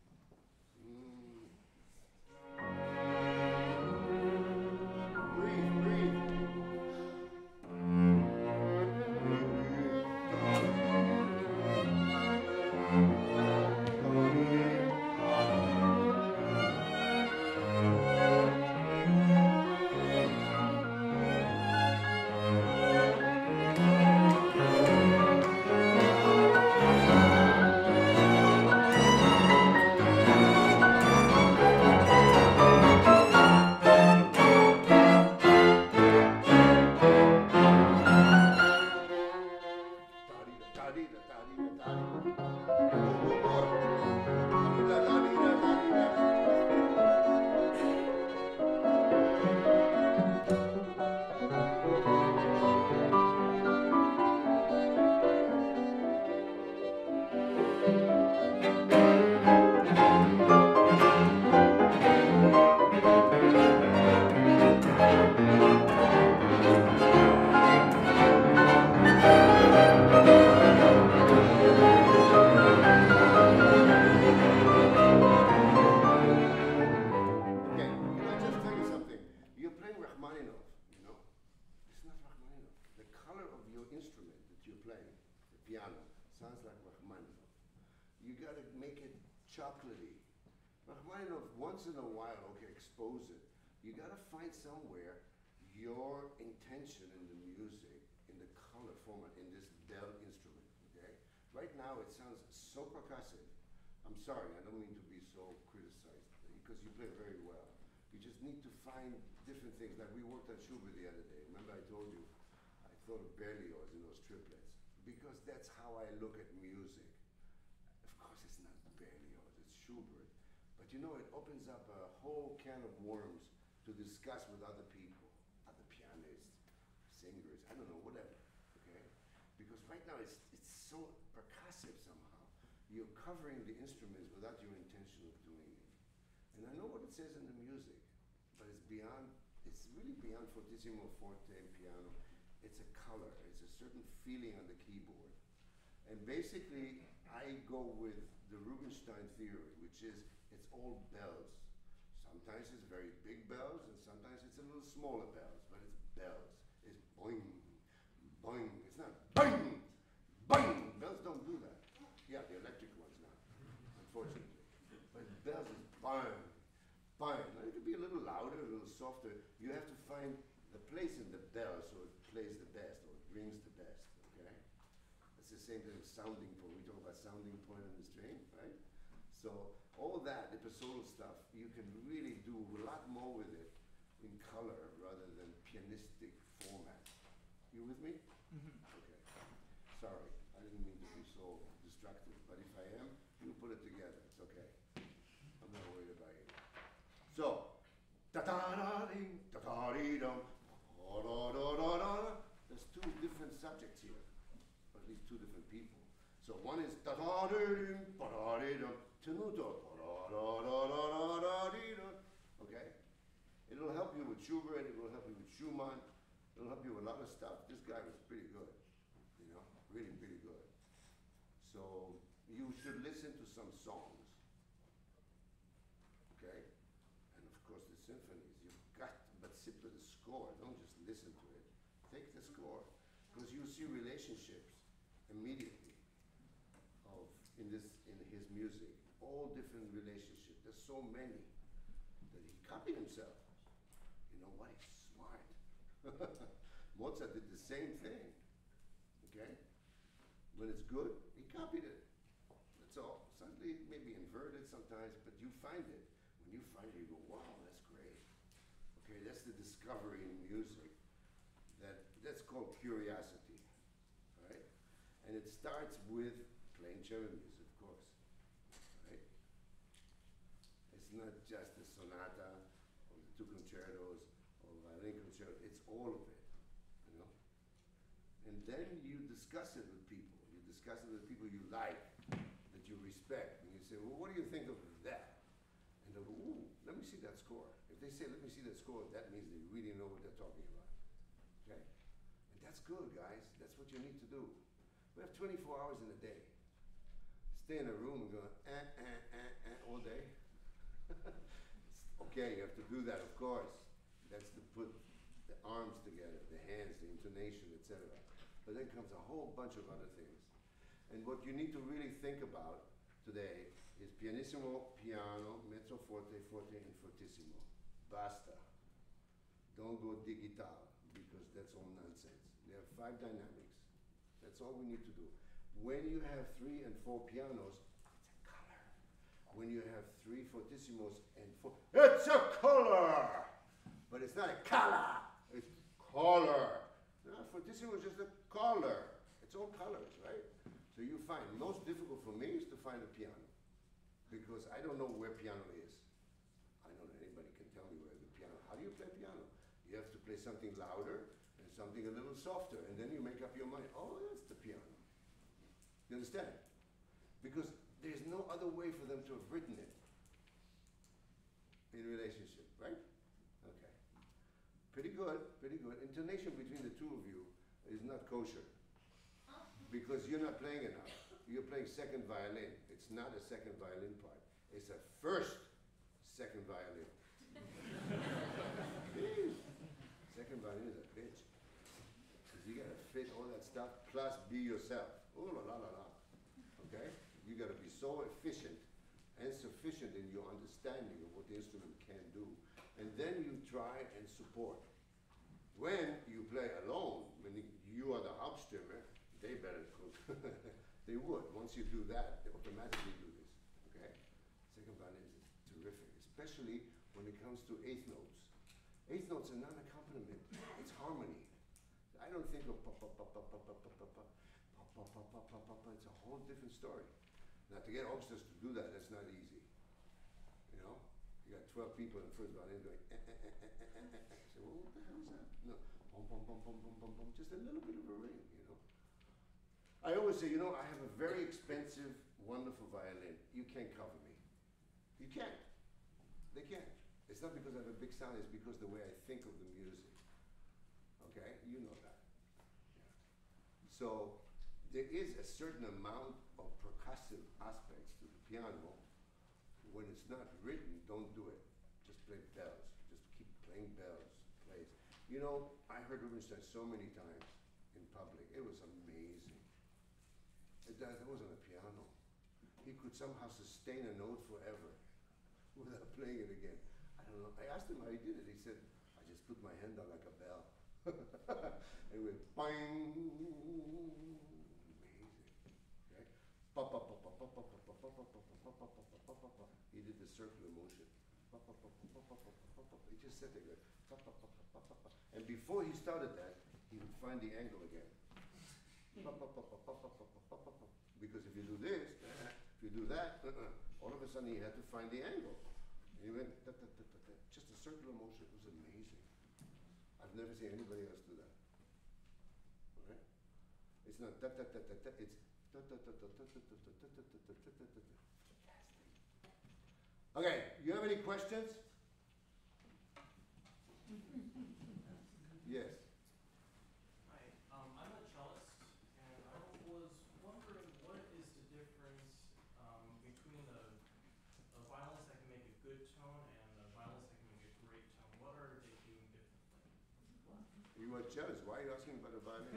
Breathe. Chocolatey. Rachmaninoff, once in a while, okay, expose it. You gotta find somewhere your intention in the music, in the color format, in this bell instrument, okay? Right now it sounds so percussive. I'm sorry, I don't mean to be so criticized, because you play very well. You just need to find different things, like we worked on Schubert the other day. Remember I told you, I thought of Berlioz in those triplets, because that's how I look at music. Schubert, but you know, it opens up a whole can of worms to discuss with other people, other pianists, singers, I don't know, whatever, okay? Because right now it's so percussive somehow. You're covering the instruments without your intention of doing it. And I know what it says in the music, but it's really beyond fortissimo, forte, and piano. It's a color, it's a certain feeling on the keyboard. And basically, I go with the Rubinstein theory, which is it's all bells. Sometimes it's very big bells, and sometimes it's a little smaller bells, but it's bells. It's boing, boing. It's not boing, boing. Bells don't do that. Yeah, the electric ones now, unfortunately. But bells is boing, boing. Now it could be a little louder, a little softer. You have to find the place in the bell so it plays the best, or it rings the best, okay? It's the same thing with sounding point. We talk about sounding point on the string, right? So all that, the episodal stuff, you can really do a lot more with it in color rather than pianistic format. You with me? Mm-hmm. Okay. Sorry, I didn't mean to be so destructive, but if I am, you put it together. It's okay. I'm not worried about you. So, ta-da-da-ding, ta-da-dee-dum, da-da-da-da-da. There's two different subjects here, or at least two different people. So one is da-da-dee-dum, ba-da-dee-dum, tenuto, ba-da-da-da-da-da-dee-dum. Okay? It'll help you with Schubert, it will help you with Schumann, it'll help you with a lot of stuff. This guy was pretty good, you know, really, really good. So you should listen to some songs, okay? And of course the symphonies, you've got, but sit with the score, don't just listen to it. Take the score, because you see relationships immediately in his music, all different relationships. There's so many that he copied himself. what, he's smart. Mozart did the same thing, okay? When it's good, he copied it. That's all. Suddenly it may be inverted sometimes, but you find it. When you find it, you go, wow, that's great. Okay, that's the discovery in music. That's called curiosity, right? And it starts with playing chamber music, of course, right? It's not just the sonata or the two concertos or violin concerto. It's all of it, you know? And then you discuss it with people. You discuss it with people you like, that you respect. And you say, well, what do you think of that? And they'll go, ooh, let me see that score. If they say, let me see that score, that means they really know what they're talking about, okay? And that's good, guys. That's what you need to do. We have 24 hours in a day. Stay in a room and go, all day. Okay, you have to do that, of course. That's to put the arms together, the hands, the intonation, etc. But then comes a whole bunch of other things. And what you need to really think about today is pianissimo, piano, mezzo forte, forte, and fortissimo. Basta. Don't go digital, because that's all nonsense. There are 5 dynamics. That's all we need to do. When you have 3 and 4 pianos, it's a color. When you have 3 fortissimos and 4, it's a color! But it's not a color, it's color. No, fortissimo is just a color. It's all colors, right? So you find, most difficult for me is to find a piano, because I don't know where piano is. I don't know anybody can tell me where the piano, how do you play piano? You have to play something louder and something a little softer, and then you make up your mind, oh, that's the piano. You understand? Because there's no other way for them to have written it in relationship, right? Okay. Pretty good, pretty good. Intonation between the two of you is not kosher, because you're not playing enough. You're playing second violin. It's not a second violin part. It's a first second violin. Second violin is a bitch. Because you gotta fit all that stuff, plus be yourself. Oh la la la la. Okay? You gotta be so efficient and sufficient in your understanding of what the instrument can do. And then you try and support. When you play alone, when you are the Hauptstimme, they better cook. They would. Once you do that, they automatically do this. Okay? Second violin is terrific, especially when it comes to eighth notes. Eighth notes are not accompaniment, it's harmony. I don't think of pa pa pa pa pa pa pa pa pa pa pa pa pa pa pa. It's a whole different story. Now to get orchestras to do that, that's not easy. You know? You got 12 people in the first violin going say, well, what the hell is that? No, pom pom pom pom pom pom pom, just a little bit of a ring, you know. I always say, you know, I have a very expensive, wonderful violin. You can't cover me. You can't. They can't. It's not because I have a big sound, it's because the way I think of the music. Okay? You know that. Yeah. So there is a certain amount of percussive aspects to the piano. When it's not written, don't do it. Just play bells. Just keep playing bells. Plays. You know, I heard Rubinstein so many times in public. It was amazing. That wasn't a piano. He could somehow sustain a note forever without playing it again. I don't know. I asked him how he did it. He said, I just put my hand out like a bell. And it went bang. Amazing. Okay? He did the circular motion. He just sat there going, and before he started that, he would find the angle again. Because if you do this, if you do that, all of a sudden he had to find the angle. And he went, just a circular motion. It was amazing. I've never seen anybody else do that. Okay? It's not it's okay, you have any questions? Yes. Hi, I'm a cellist, and I was wondering what is the difference between a violist that can make a good tone and a violist that can make a great tone. What are they doing differently? You are jealous. Why are you asking about the violin?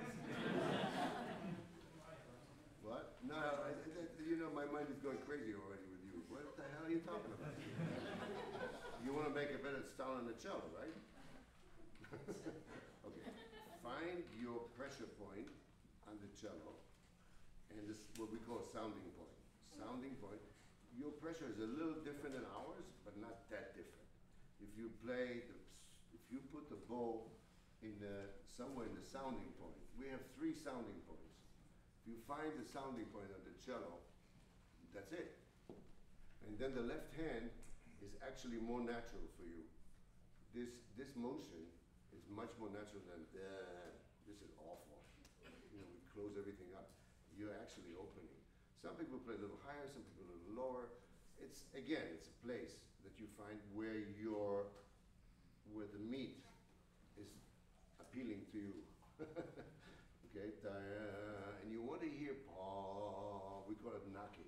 What? No, you know, my mind is going crazy already with you. What the hell are you talking about? You want to make a better style on the cello, right? Okay. Find your pressure point on the cello, and this is what we call a sounding point. Sounding point. Your pressure is a little different than ours, but not that different. If you put the bow in somewhere in the sounding point, we have 3 sounding points. If you find the sounding point of the cello, that's it. And then the left hand is actually more natural for you. This motion is much more natural than this is awful. You know, we close everything up. You're actually opening. Some people play a little higher, some people a little lower. It's a place that you find where the meat is appealing to you. Okay, and you want to hear paw, we call it knocking.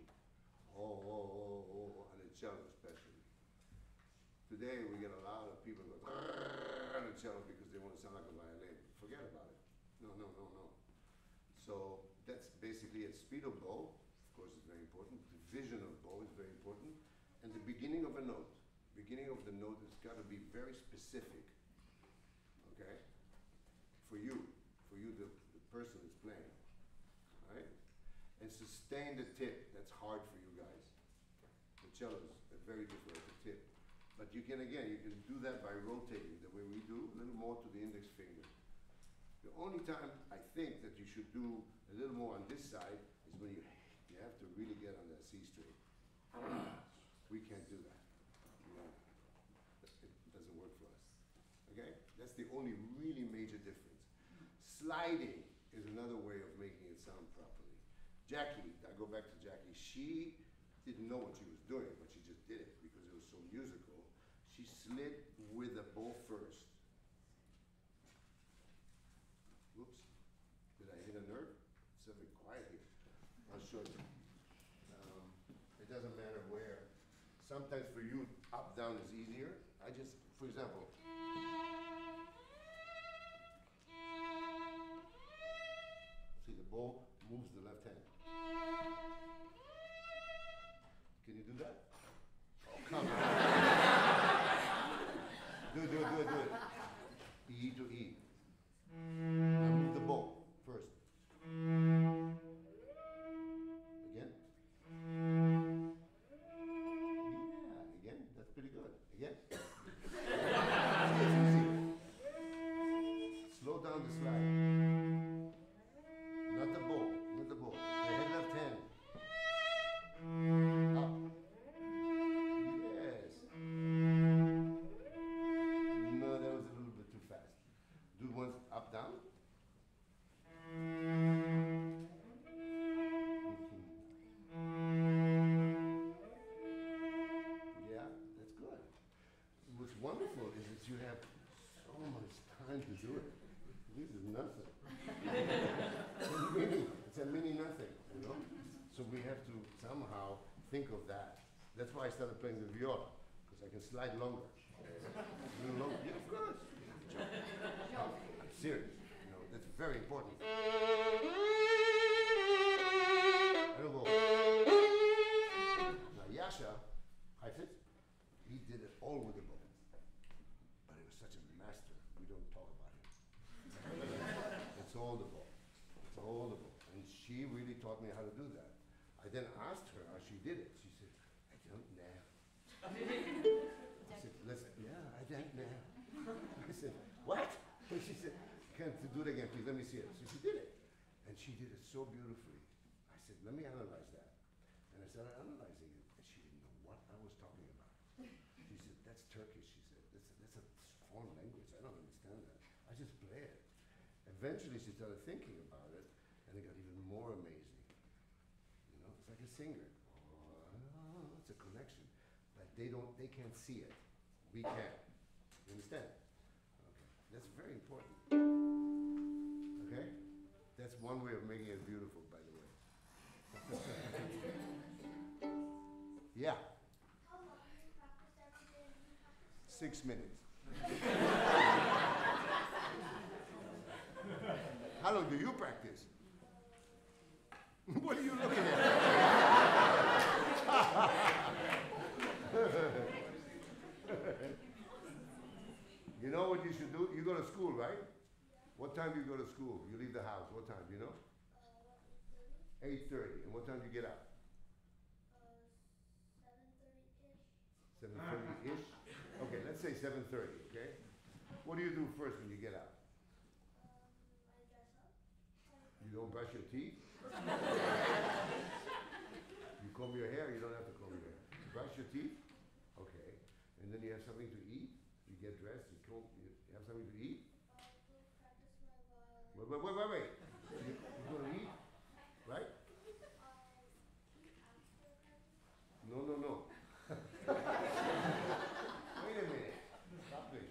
On the cello especially. Today we get a lot of people go on the cello because they want to sound like a violin. Forget about it. No. So that's basically it. Speed of bow, of course, is very important. The vision of bow is very important. And the beginning of a note. Beginning of the note has got to be very specific. Okay? For you, the person who's playing. Right? And sustain the tip. That's hard for you guys. The cello is very difficult to tip. But you can do that by rotating the way we do, a little more to the index finger. The only time I think that you should do a little more on this side is when you have to really get on that C string. We can't do that. It doesn't work for us. Okay? That's the only really major difference. Sliding is another way of making it sound properly. Jackie, I go back to Jackie, she didn't know what she was doing, but she just did it because it was so musical. She slid with the bow first. Whoops, did I hit a nerve? It's a bit quiet here. I'll show you. It doesn't matter where. Sometimes for you, up, down is easier. For example, see the bow moves the left hand. Can you do that? Oh, come on. Do it. E to E. Now move the bow first. Again. Yeah, again. That's pretty good. Again. Slow down the slide. Not the bow. The head left hand. Up. Yes. No, that was a little bit too fast. Do one up, down. Yeah, that's good. What's wonderful is that you have so much time to do it. This is nothing. It's a mini nothing, you know? So we have to somehow think of that. That's why I started playing the viola, because I can slide longer. A little longer. Yeah, of course. I'm serious. You know, that's very important. I don't go. Now Yasha, he did it all with the bow. But he was such a master, we don't talk about him. It's all the bow. And she really taught me how to do that. I then asked her how she did it. She said, I don't know. I said, listen, yeah, I don't know. I said, what? And she said, can you do it again, please? Let me see it. So she did it. And she did it so beautifully. I said, let me analyze that. And I started analyzing it. And she didn't know what I was talking about. She said, that's Turkish. She said, that's a foreign language. I don't understand that. I just play it. Eventually she started thinking about it, and it got even more amazing. You know, it's like a singer. Oh, it's a connection. But they can't see it. We can. You understand? Okay. That's very important. Okay? That's one way of making it beautiful, by the way. Yeah. How long do you practice every day? 6 minutes. How long do you practice? What are you looking at? You know what you should do? You go to school, right? What time do you go to school? You leave the house. What time? Do you know? What, 8:30. And what time do you get up? 7:30-ish? 7:30-ish? Okay, let's say 7:30, okay? What do you do first when you get up? I dress up. You don't brush your teeth? You comb your hair? You don't have to comb your hair. Brush your teeth? Okay. And then you have something to eat? You get dressed, you have something to eat? Go practice my violin. Wait. You're going to eat? Right? Eat after practice. No. Wait a minute. Stop this.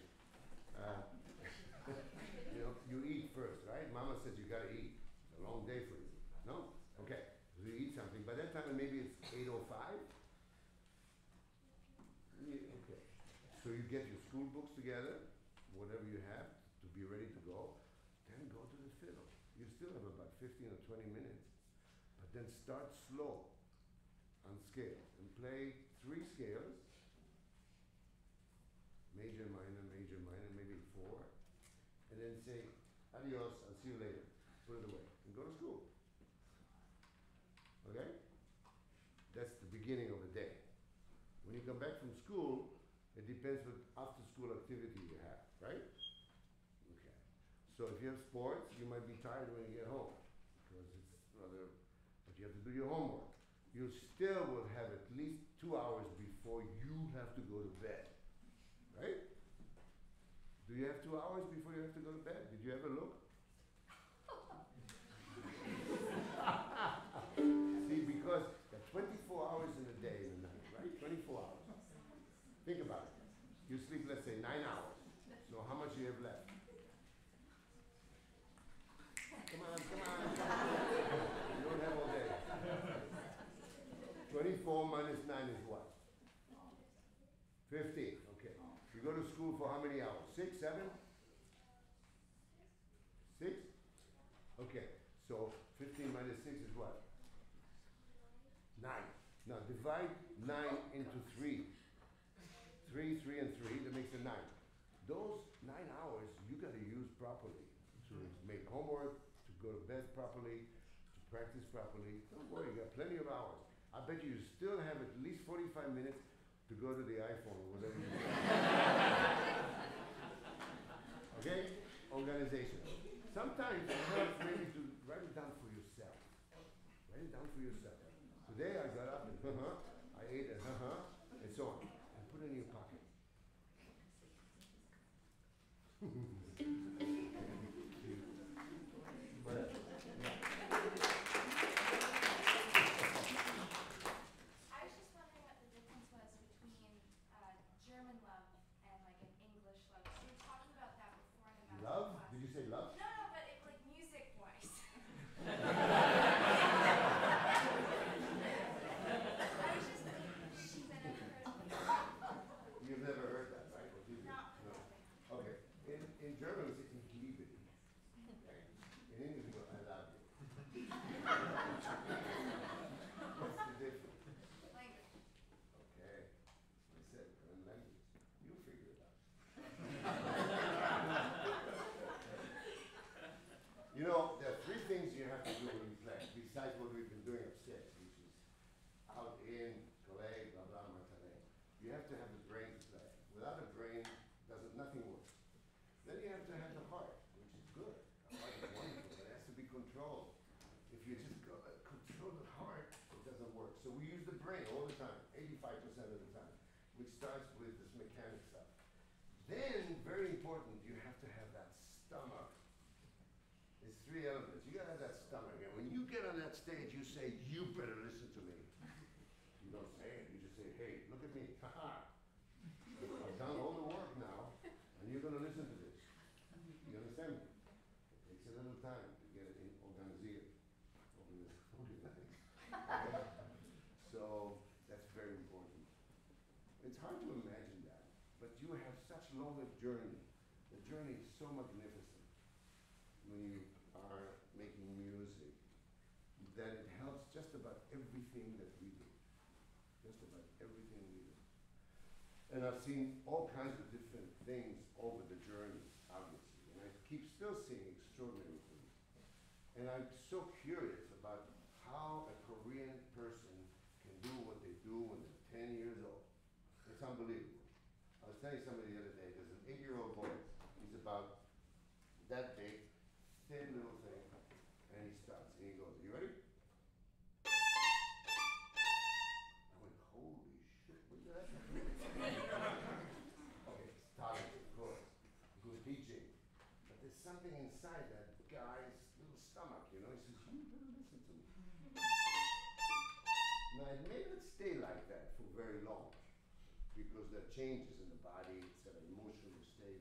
You eat first, right? Mama says you gotta eat. It's a long day for you. No? Okay. So you eat something. By that time, maybe it's 8:05? Okay. So you get your school books together, whatever you have, to be ready to go. Then go to the fiddle. You still have about 15 or 20 minutes. But then start slow on scales and play 3 scales. Major, minor, maybe 4. And then say, adios, I'll see you later. Put it away and go to school. Okay? That's the beginning of the day. When you come back from school, it depends what after school activity you have, right? Okay. So if you have sports, you might be tired when you get home because it's rather, but you have to do your homework. You still will have at least 2 hours before you have to go to bed, right? Do you have 2 hours before you have to go to bed? Did you ever look? See, because there are 24 hours in a day and a night, right? 24 hours. Think about it. You sleep, let's say, 9 hours. So how much do you have left? Come on. You don't have all day. 24 minus 9 is what? 15, okay. You go to school for how many hours? 6, 7? 6? Okay, so 15 minus 6 is what? 9. Now divide 9 into 3. 3, 3, and 3, that makes it 9. Those 9 hours you got to use properly to make homework, to go to bed properly, to practice properly. Don't worry, you got plenty of hours. I bet you still have at least 45 minutes to go to the iPhone or whatever you do. Okay? Organization. Sometimes it helps maybe to write it down for yourself. Write it down for yourself. Today I got up and I ate and and so on. And put it in your pocket. But, I was just wondering what the difference was between German love and like an English love. So you were talking about that before in the math love? class. Did you say love? No, but it, like music wise. I was just thinking that I've heard You've never heard that, right? Or did you? not No. really. Okay. In German it's ich liebe dich. Okay. In English you go, I love you. What's the difference? Language. Okay. I said in language. You'll figure it out. You know, there are 3 things you have to do when you play, besides what we've been doing upstairs, which is out, in, collect, blah, blah, matane. You have to have the brain to play. Without a brain, nothing works. Then you have to have the heart, which is good. The heart is wonderful, but it has to be controlled. If you just control the heart, it doesn't work. So we use the brain all the time, 85% of the time, which starts with this mechanic stuff. Then, very important, you have to have that stomach. There's 3 elements. You gotta have that stomach. And when you get on that stage, you say, you better listen to me. You don't say it, you just say, hey, look at me. Ha-ha. I've done all the work now, and you're gonna listen to this. You understand me? It takes a little time to get it in organized. Okay? So that's very important. It's hard to imagine that, but you have such longer journey. The journey is so magnificent when you are making music that it helps just about everything that we do. Just about everything we do. And I've seen all kinds of different things over the journey, obviously, and I keep still seeing extraordinary things. And I'm so curious about how a Korean person can do what they do when they're 10 years old. It's unbelievable. I was telling somebody the other day, there's an 8-year-old boy, he's about that big, thin little thing, and he starts, and he goes, "You ready?" I went, "Holy shit, look at that." Okay, it's talent, of course, good teaching, but there's something inside that guy's little stomach, you know, he says, "You better listen to me." Now, it may not stay like that for very long, because there are changes in the body, it's an emotional state.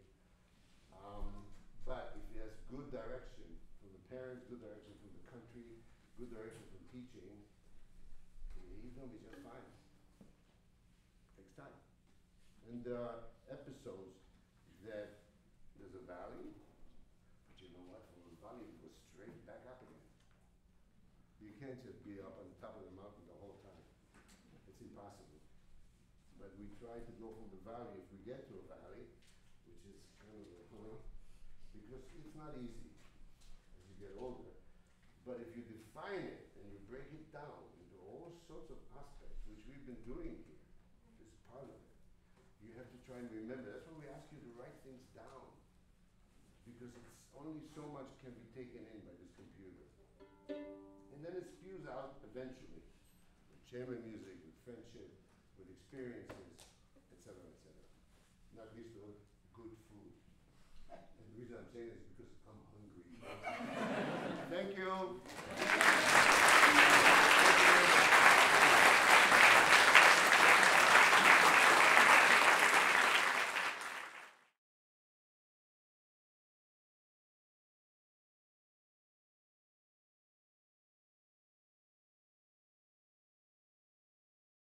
But if he has good direction from the parents, good direction from the country, good direction from teaching, he's gonna be just fine. Takes time. And there are episodes that there's a valley, but you know what? From the valley it goes straight back up again. You can't just be up on the top of the mountain the whole time. It's impossible. But we try to go from the valley, if we get to a valley, which is kind of because it's not easy as you get older. But if you define it and you break it down into all sorts of aspects, which we've been doing here, this is part of it. You have to try and remember. That's why we ask you to write things down. Because it's only so much can be taken in by this computer. And then it spews out eventually with chamber music, with friendship, with experiences, etc., etc. Not least with good food. And the reason I'm saying this is because I'm hungry.